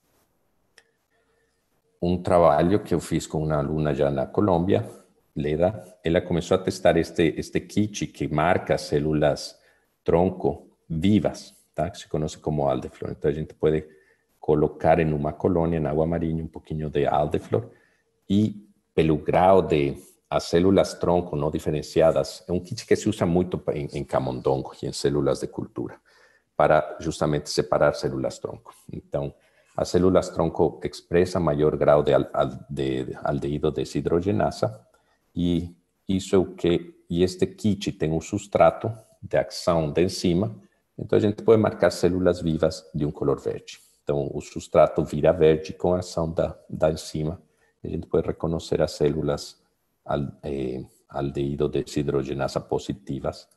Um trabalho que eu fiz com uma aluna já na Colômbia, Leda, ela começou a testar este kit que marca células tronco vivas, tá? Que se conhece como Aldeflor. Então a gente pode colocar em uma colônia, em água marinha, um pouquinho de Aldeflor e pelo grau de as células tronco não diferenciadas, é um kit que se usa muito em camundongo e em células de cultura, para justamente separar células tronco. Então, as células tronco expressam maior grau de aldeído desidrogenasa e isso é e este kit tem um substrato de ação da enzima, então a gente pode marcar células vivas de um color verde. Então, o substrato vira verde com a ação da enzima. A gente pode reconhecer as células aldeído desidrogenasa positivas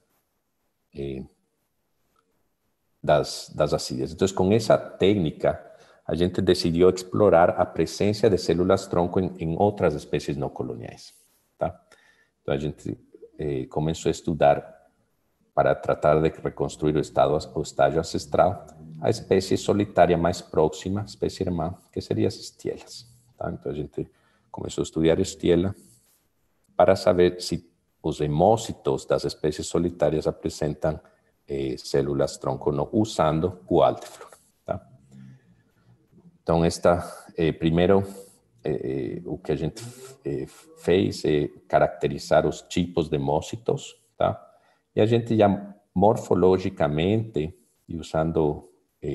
das acídeas. Então, com essa técnica, a gente decidiu explorar a presença de células tronco em outras espécies não coloniais. Tá? Então, a gente começou a estudar para tratar de reconstruir o estágio ancestral a espécie solitária mais próxima, a espécie irmã, que seria as estielas. Tá? Então, a gente começou a estudar estiela para saber se os hemócitos das espécies solitárias apresentam células tronco não usando o Aldeflor. Tá? Então, primeiro, o que a gente fez é caracterizar os tipos de hemócitos, tá? E a gente já morfologicamente, e usando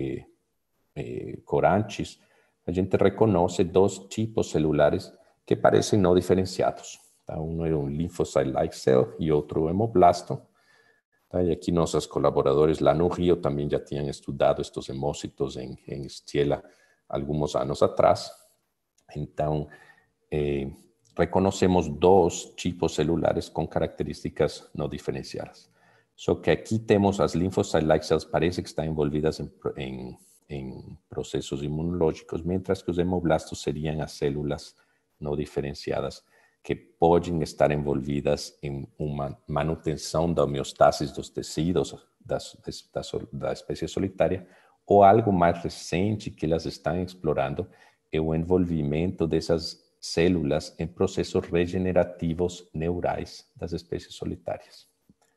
corantes, a gente reconhece dois tipos celulares que parecem não diferenciados. Tá? Um é um lymphocyte-like cell e outro hemoblasto. Tá? E aqui nossos colaboradores lá no Rio também já tinham estudado estes hemócitos em estiela alguns anos atrás. Então, reconhecemos dois tipos celulares com características não diferenciadas. Só que aqui temos as lymphocyte-like cells, parece que estão envolvidas em processos imunológicos, mientras que os hemoblastos seriam as células não diferenciadas que podem estar envolvidas em uma manutenção da homeostase dos tecidos da espécie solitária, ou algo mais recente que elas estão explorando é o envolvimento dessas células em processos regenerativos neurais das espécies solitárias.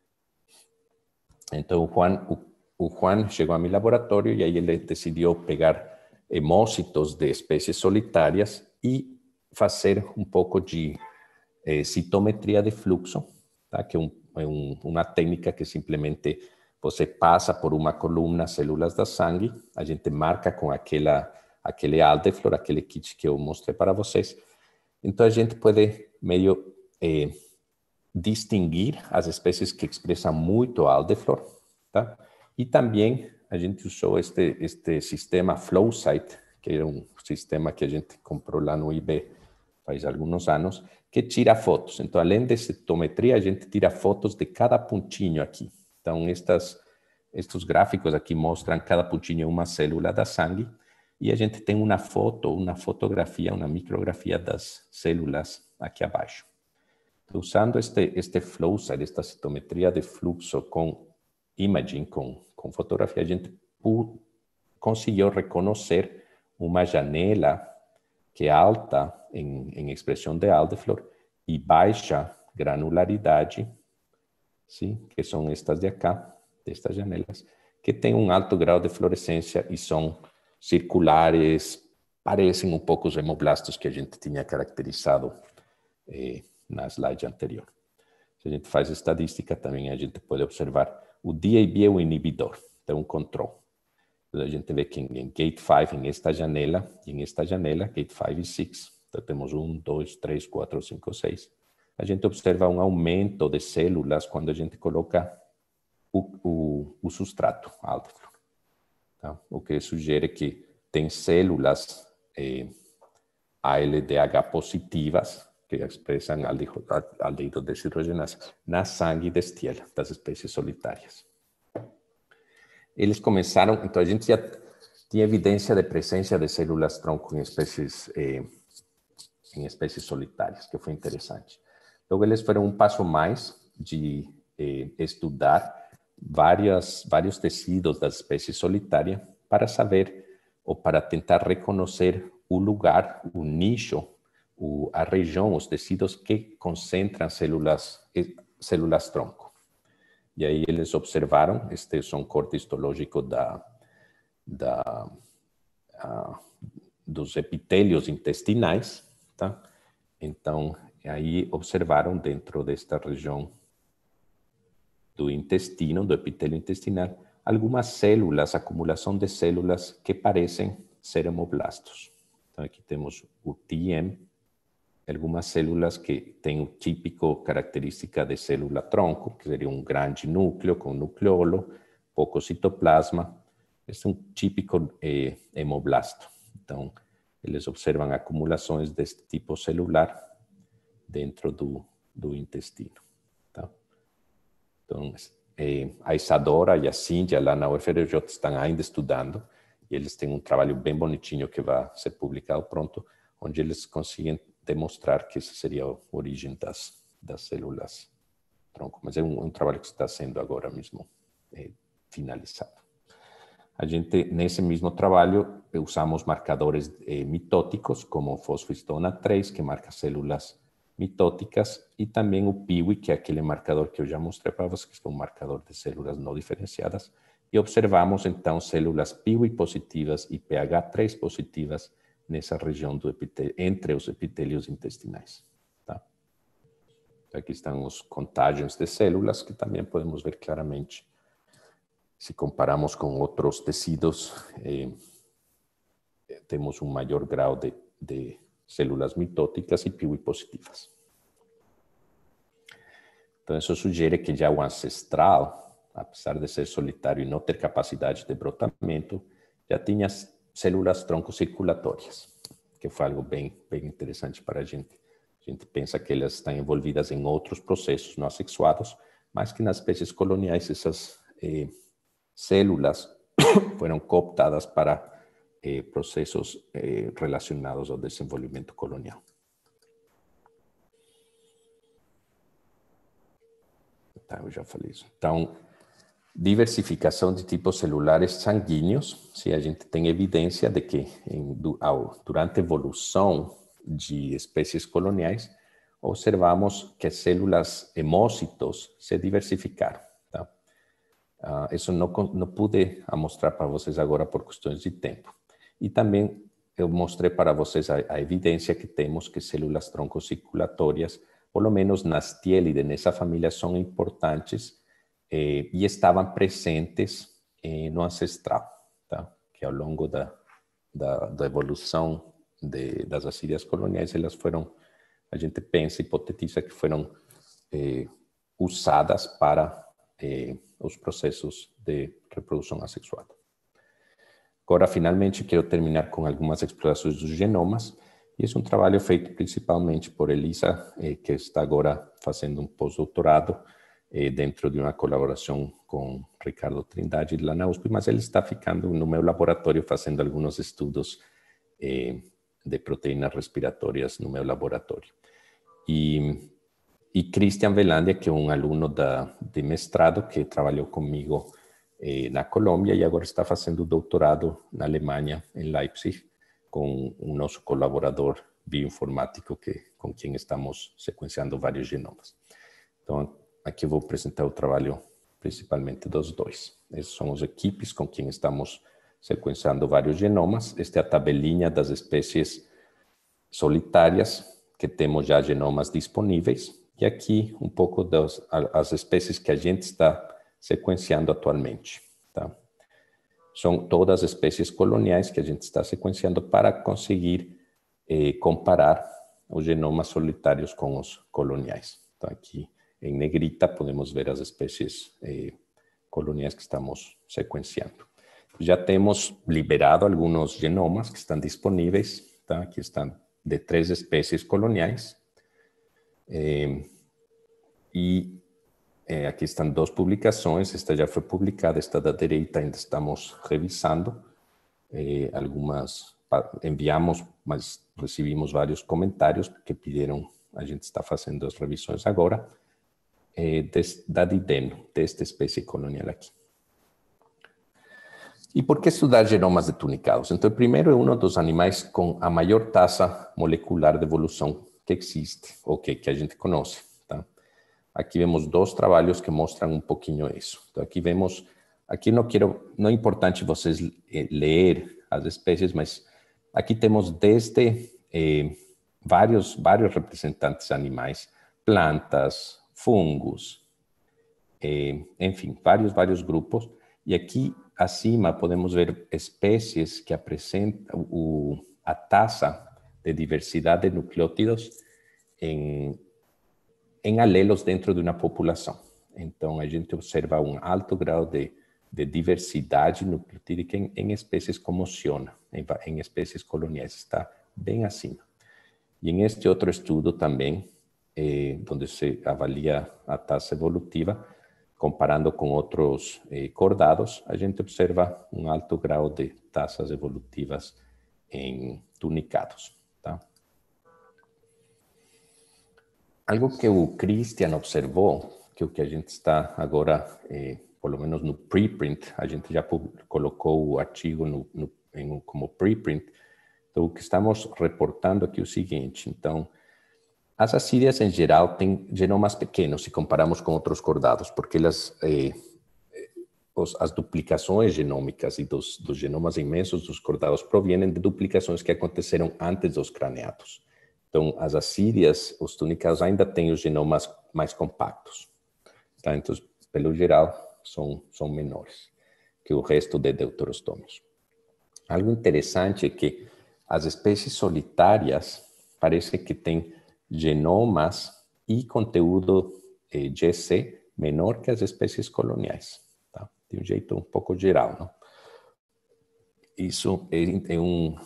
Então, o Juan chegou a meu laboratório e aí ele decidiu pegar hemócitos de espécies solitárias e fazer um pouco de citometria de fluxo, tá? Que é uma técnica que simplesmente você passa por uma coluna células da sangue, a gente marca com aquele Aldeflor, aquele kit que eu mostrei para vocês. Então, a gente pode meio distinguir as espécies que expressam muito Aldeflor, tá? E também a gente usou este sistema Flowsight, que era um sistema que a gente comprou lá no IB faz alguns anos, que tira fotos. Então, além de citometria, a gente tira fotos de cada pontinho aqui. Então, estes gráficos aqui mostram cada pontinho uma célula da sangue e a gente tem uma fotografia, uma micrografia das células aqui abaixo. Então, usando este Flowsight, esta citometria de fluxo com imaging, com fotografia, a gente conseguiu reconhecer uma janela que é alta em expressão de aldeflor e baixa granularidade, sim, que são estas de acá, destas janelas, que tem um alto grau de fluorescência e são circulares, parecem um pouco os hemoblastos que a gente tinha caracterizado na slide anterior. Se a gente faz estadística, também a gente pode observar o DAB é o inibidor, então um controle. Então a gente vê que em gate 5, em esta janela, e em esta janela, gate 5 e 6, então temos 1, 2, 3, 4, 5, 6. A gente observa um aumento de células quando a gente coloca o substrato aldeflor. Tá? O que sugere que tem células ALDH positivas que expressam aldeído deshidrogenasa na sangue destiel das espécies solitárias. Eles começaram, então a gente já tinha evidência de presença de células tronco em espécies solitárias, que foi interessante. Então eles foram um passo mais de estudar vários tecidos das espécies solitárias para saber ou para tentar reconhecer o lugar, o nicho, a região, os tecidos que concentram células tronco. E aí eles observaram, este é um corte histológico dos epitélios intestinais, tá? Então, aí observaram dentro desta região do intestino, do epitélio intestinal, algumas células, acumulação de células que parecem ser hemoblastos. Então, aqui temos o TM, algumas células que têm o típico característica de célula tronco, que seria um grande núcleo com nucleolo, pouco citoplasma. Esse é um típico hemoblasto. Então, eles observam acumulações deste tipo celular dentro do intestino. Tá? Então, a Isadora e a Cíntia lá na UFRJ estão ainda estudando e eles têm um trabalho bem bonitinho que vai ser publicado pronto, onde eles conseguem demonstrar que essa seria a origem das células tronco. Mas é um trabalho que está sendo agora mesmo finalizado. A gente, nesse mesmo trabalho, usamos marcadores mitóticos, como o fosfistona 3, que marca células mitóticas, e também o PIWI, que é aquele marcador que eu já mostrei para vocês, que é um marcador de células não diferenciadas, e observamos, então, células PIWI positivas e PH3 positivas nessa região do epitélio, entre os epitélios intestinais. Tá? Então, aqui estão os contágios de células, que também podemos ver claramente. Se comparamos com outros tecidos, temos um maior grau de células mitóticas e PIWI positivas. Então, isso sugere que já o ancestral, apesar de ser solitário e não ter capacidade de brotamento, já tinha células tronco circulatórias, que foi algo bem interessante para a gente. A gente pensa que elas estão envolvidas em outros processos não assexuados, mas que nas espécies coloniais essas células foram cooptadas para processos relacionados ao desenvolvimento colonial. Tá, eu já falei isso. Então, diversificação de tipos celulares sanguíneos, se a gente tem evidência de que durante a evolução de espécies coloniais, observamos que células hemócitos se diversificaram. Tá? Isso não pude mostrar para vocês agora por questões de tempo. E também eu mostrei para vocês a evidência que temos que células troncocirculatórias, pelo menos nas tiélides, nessa família, são importantes e estavam presentes no ancestral, tá? Que ao longo da evolução das assírias coloniais, elas foram, a gente pensa, hipotetiza que foram usadas para os processos de reprodução assexuada. Agora, finalmente, quero terminar com algumas explorações dos genomas. E esse é um trabalho feito principalmente por Elisa, que está agora fazendo um pós-doutorado dentro de uma colaboração com Ricardo Trindade lá na USP, mas ele está ficando no meu laboratório fazendo alguns estudos de proteínas respiratórias no meu laboratório. E Christian Velandia, que é um aluno de mestrado que trabalhou comigo na Colômbia e agora está fazendo doutorado na Alemanha, em Leipzig, com o nosso colaborador bioinformático com quem estamos sequenciando vários genomas. Então, aqui eu vou apresentar o trabalho principalmente dos dois. Essas são as equipes com quem estamos sequenciando vários genomas. Esta é a tabelinha das espécies solitárias que temos já genomas disponíveis. E aqui um pouco das espécies que a gente está sequenciando atualmente. Tá? São todas as espécies coloniais que a gente está sequenciando para conseguir comparar os genomas solitários com os coloniais. Então, aqui em negrita podemos ver as espécies coloniais que estamos sequenciando. Já temos liberado alguns genomas que estão disponíveis. Tá? Aqui estão de 3 espécies coloniais. Aqui estão 2 publicações. Esta já foi publicada, esta da direita ainda estamos revisando. Algumas enviamos, mas recebimos vários comentários que pediram, a gente está fazendo as revisões agora, da Dideno, desta espécie colonial aqui. E por que estudar genomas de tunicados? Então, primeiro é um dos animais com a maior taxa molecular de evolução que existe, ou que a gente conhece. Tá? Aqui vemos 2 trabalhos que mostram um pouquinho isso. Então, aqui vemos, não é importante vocês ler as espécies, mas aqui temos desde vários representantes animais, plantas, fungos, enfim, vários grupos. E aqui acima podemos ver espécies que apresentam a taxa de diversidade de nucleótidos em alelos dentro de uma população. Então, a gente observa um alto grau de diversidade nucleotídica em espécies como Ciona, em espécies coloniais, está bem acima. E em este outro estudo também, onde se avalia a taxa evolutiva, comparando com outros cordados, a gente observa um alto grau de taxas evolutivas em tunicados. Tá? Algo que o Christian observou, que o que a gente está agora, pelo menos no preprint, a gente já colocou o artigo como preprint. Então, o que estamos reportando aqui é o seguinte. Então, as assírias, em geral, têm genomas pequenos se comparamos com outros cordados, porque as duplicações genômicas e dos genomas imensos dos cordados provêm de duplicações que aconteceram antes dos craneados. Então, as assírias, os tunicados, ainda têm os genomas mais compactos. Tá? Então, pelo geral, são menores que o resto de deuterostômios. Algo interessante é que as espécies solitárias parece que têm genomas e conteúdo GC menor que as espécies coloniais. Tá? De um jeito um pouco geral. Não? Isso é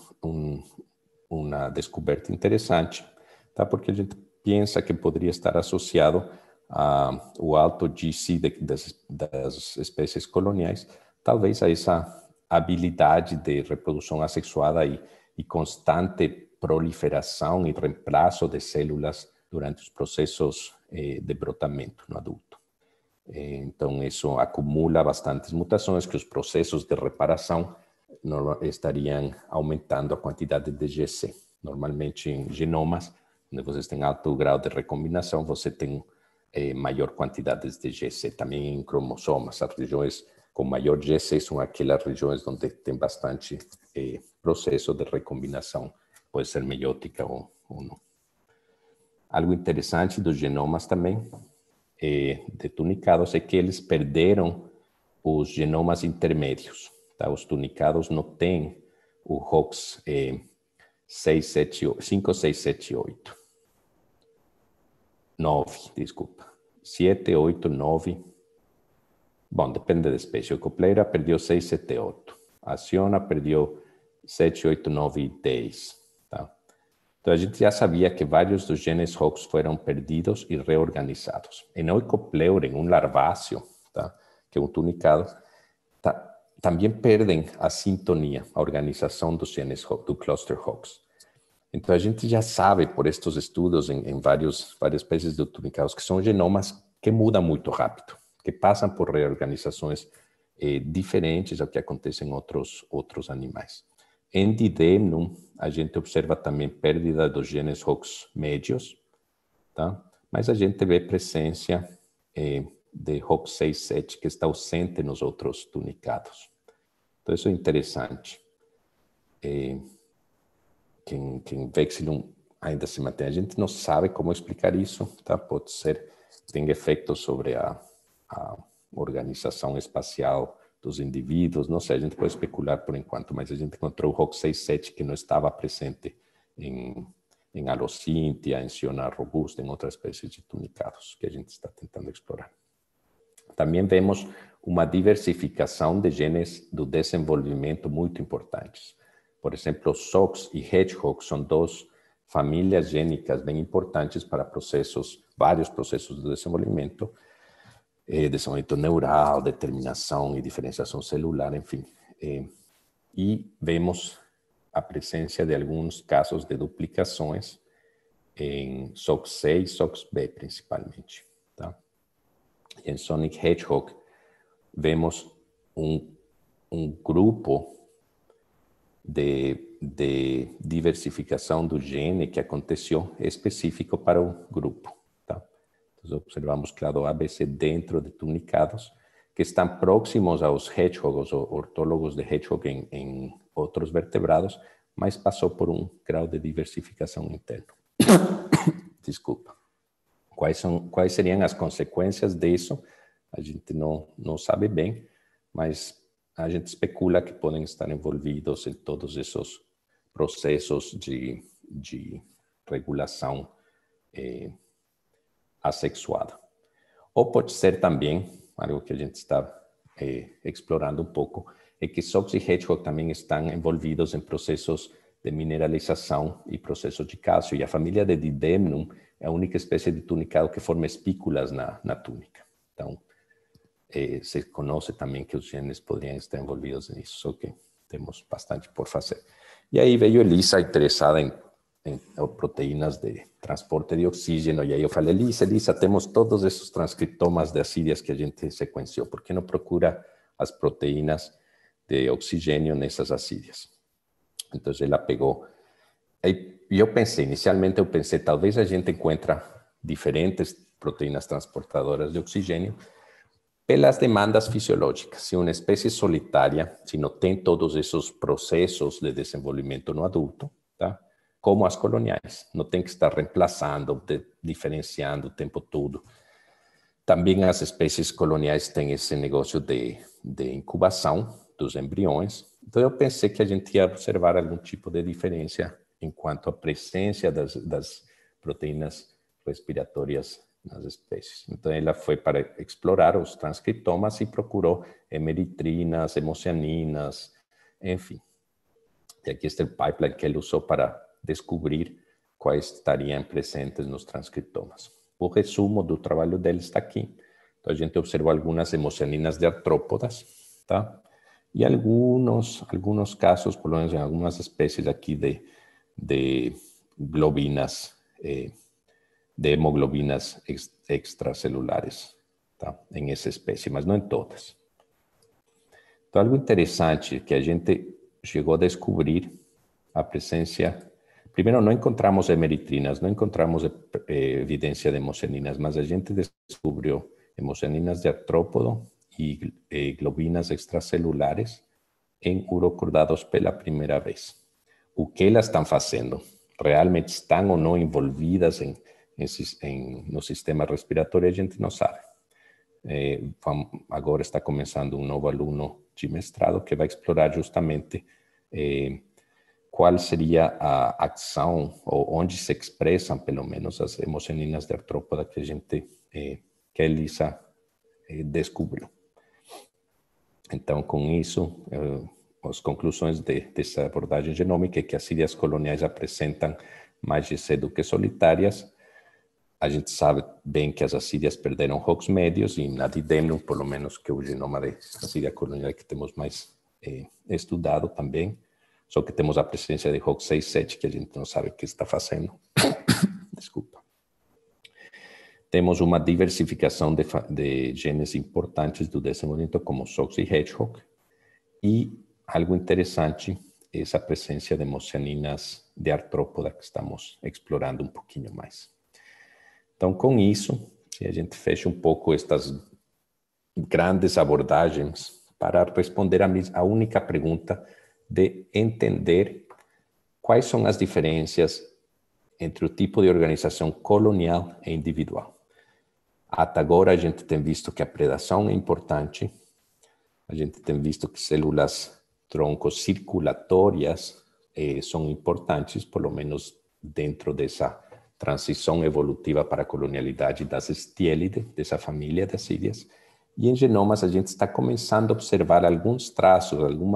uma descoberta interessante, tá? Porque a gente pensa que poderia estar associado ao alto GC das espécies coloniais, talvez a essa habilidade de reprodução assexuada e constante proliferação e reemplaço de células durante os processos de brotamento no adulto. Então, isso acumula bastantes mutações que os processos de reparação estariam aumentando a quantidade de GC. Normalmente, em genomas, onde vocês têm alto grau de recombinação, você tem maior quantidade de GC. Também em cromossomas, as regiões com maior GC são aquelas regiões onde tem bastante processo de recombinação, pode ser meiótica ou não. Algo interessante dos genomas também de tunicados é que eles perderam os genomas intermédios. Tá? Os tunicados não têm o ROX 5, 6, 7, 8. 9, desculpa. 7, 8, 9. Bom, depende da espécie. O Copleira perdeu 6, 7, 8. A Ciona perdeu 7, 8, 9 e 10. Tá? Então, a gente já sabia que vários dos genes ROX foram perdidos e reorganizados. Em Oicopleura, em um larváceo, tá? Que é um tunicado, também perdem a sintonia, a organização dos genes do cluster ROX. Então, a gente já sabe, por estes estudos em várias espécies de tunicados, que são genomas que mudam muito rápido, que passam por reorganizações diferentes ao que acontece em outros animais. Em Didymnum, a gente observa também perda dos genes ROX médios, tá? Mas a gente vê presença de ROX6-7 que está ausente nos outros tunicados. Então, isso é interessante. Que em Vexillum ainda se mantém. A gente não sabe como explicar isso, tá? Pode ser que tenha efeitos sobre a organização espacial dos indivíduos, não sei, a gente pode especular por enquanto, mas a gente encontrou o ROX6-7 que não estava presente em Alocintia, em Ciona robusta, em outras espécies de tunicados que a gente está tentando explorar. Também vemos uma diversificação de genes do desenvolvimento muito importantes. Por exemplo, SOX e Hedgehog são duas famílias gênicas bem importantes para vários processos de desenvolvimento neural, determinação e diferenciação celular, enfim. E vemos a presença de alguns casos de duplicações em SOX-C e SOX-B, principalmente. Tá? Em Sonic Hedgehog, vemos um grupo de diversificação do gene que aconteceu específico para o grupo. Tá? Então, observamos clado ABC dentro de tunicados que estão próximos aos hedgehogs ou ortólogos de hedgehog em outros vertebrados, mas passou por um grau de diversificação interno. Desculpa. Quais seriam as consequências disso? A gente não sabe bem, mas a gente especula que podem estar envolvidos em todos esses processos de regulação assexuada. Ou pode ser também, algo que a gente está explorando um pouco, é que SOX e Hedgehog também estão envolvidos em processos de mineralização e processos de cálcio. E a família de Didymnum é a única espécie de tunicado que forma espículas na túnica. Então, se conhece também que os genes poderiam estar envolvidos nisso, só que temos bastante por fazer. E aí veio Elisa interessada em proteínas de transporte de oxígeno, e aí eu falei, Elisa, temos todos esses transcriptomas de asídias que a gente sequenciou, por que não procura as proteínas de oxigênio nessas asídias? Então ela pegou, e inicialmente eu pensei, talvez a gente encontra diferentes proteínas transportadoras de oxigênio pelas demandas fisiológicas. Se uma espécie solitária, se não tem todos esses processos de desenvolvimento no adulto, tá? Como as coloniais, não tem que estar reemplaçando, diferenciando o tempo todo. Também as espécies coloniais têm esse negócio de incubação dos embriões. Então eu pensei que a gente ia observar algum tipo de diferença enquanto à presença das proteínas respiratórias nas espécies. Então ela foi para explorar os transcriptomas e procurou hemeritrinas, hemocianinas, enfim. E aqui está o pipeline que ele usou para descobrir quais estariam presentes nos transcriptomas. O resumo do trabalho dele está aqui. Então a gente observou algumas hemocianinas de artrópodas, tá? E algunos casos, por lo menos em algumas espécies aqui de globinas, de hemoglobinas extracelulares, tá? Em essa espécie, mas não em todas. Então, algo interessante que a gente chegou a descobrir a presença. Primeiro, não encontramos hemeritrinas, não encontramos evidência de hemocianinas, mas a gente descobriu hemocianinas de artrópodo e globinas extracelulares em urocordados pela primeira vez. O que elas estão fazendo? Realmente estão ou não envolvidas no sistema respiratório? A gente não sabe. Agora está começando um novo aluno de mestrado que vai explorar justamente qual seria a ação ou onde se expressam, pelo menos, as hemocianinas de artrópoda que a Elisa descobriu. Então, com isso, as conclusões dessa abordagem genômica é que as asídias coloniais apresentam mais GC do que solitárias. A gente sabe bem que as asídias perderam ROX médios e na Didymnum, pelo menos, que é o genoma de asídia colonial que temos mais estudado também. Só que temos a presença de ROX6-7 que a gente não sabe o que está fazendo. Desculpa. Temos uma diversificação de genes importantes do desenvolvimento, como SOX e Hedgehog. E algo interessante essa presença de hemocianinas de artrópoda que estamos explorando um pouquinho mais. Então, com isso, se a gente fecha um pouco estas grandes abordagens para responder a única pergunta de entender quais são as diferenças entre o tipo de organização colonial e individual. Até agora, a gente tem visto que a predação é importante, a gente tem visto que células troncos circulatórias são importantes, pelo menos dentro dessa transição evolutiva para a colonialidade das estiélides, dessa família das sídeas. E em genomas a gente está começando a observar alguns traços,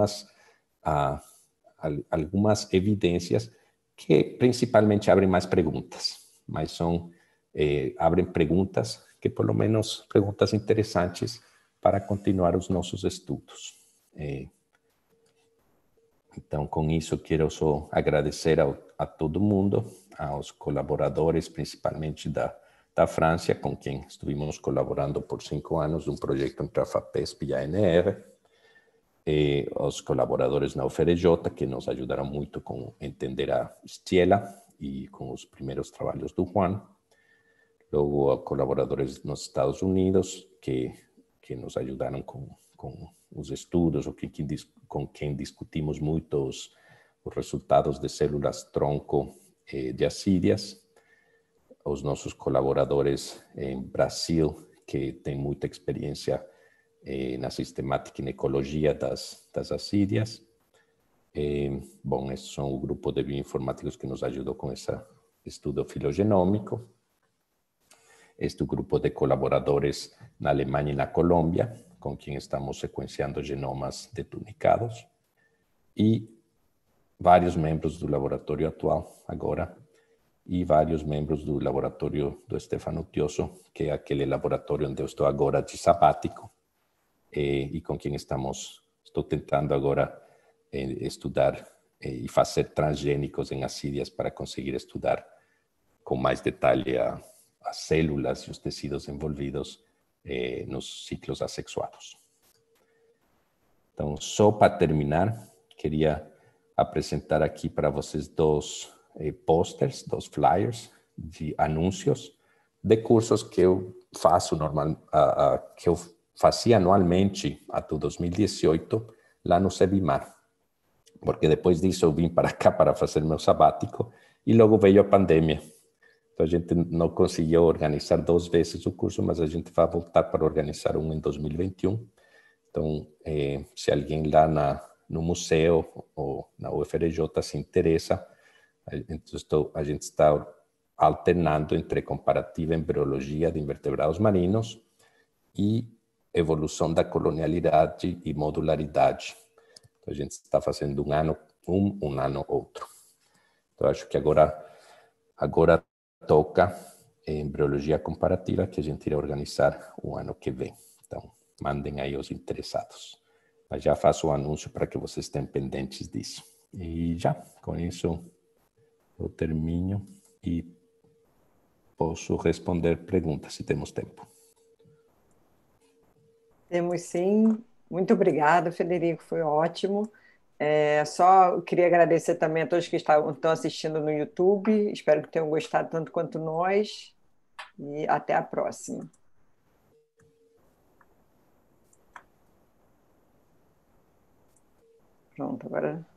algumas evidências que principalmente abrem mais perguntas, mas abrem perguntas que pelo menos perguntas interessantes para continuar os nossos estudos. Então, com isso, quero só agradecer a todo mundo, aos colaboradores, principalmente da França, com quem estivemos colaborando por 5 anos, um projeto entre a FAPESP e a ANR, e aos colaboradores na UFRJ, que nos ajudaram muito com entender a estiela e com os primeiros trabalhos do Juan. Logo, a colaboradores nos Estados Unidos, que nos ajudaram com os estudos, com quem discutimos muito os resultados de células tronco de asídias. Os nossos colaboradores em Brasil, que têm muita experiência na sistemática e na ecologia das asídias. Bom, esses são o grupo de bioinformáticos que nos ajudou com esse estudo filogenômico. Este grupo de colaboradores na Alemanha e na Colômbia, com quem estamos sequenciando genomas detunicados, e vários membros do laboratório atual agora, e vários membros do laboratório do Stefano Tioso, que é aquele laboratório onde eu estou agora de sabático, e com quem estou tentando agora estudar e fazer transgênicos em asídias para conseguir estudar com mais detalhe as células e os tecidos envolvidos nos ciclos assexuados. Então, só para terminar, queria apresentar aqui para vocês dois posters, 2 flyers de anúncios de cursos que eu faço que eu fazia anualmente até 2018 lá no Sebimar, porque depois disso eu vim para cá para fazer meu sabático e logo veio a pandemia. Então a gente não conseguiu organizar 2 vezes o curso, mas a gente vai voltar para organizar um em 2021. Então, se alguém lá no museu ou na UFRJ se interessa, a gente está alternando entre comparativa embriologia de invertebrados marinhos e evolução da colonialidade e modularidade. Então, a gente está fazendo um ano outro. Então, acho que agora toca embriologia comparativa, que a gente irá organizar o ano que vem. Então, mandem aí os interessados. Mas já faço o anúncio para que vocês estejam pendentes disso. E já, com isso, eu termino e posso responder perguntas, se temos tempo. Temos sim. Muito obrigada, Federico, foi ótimo. Só eu queria agradecer também a todos que estão assistindo no YouTube. Espero que tenham gostado tanto quanto nós. E até a próxima. Pronto, agora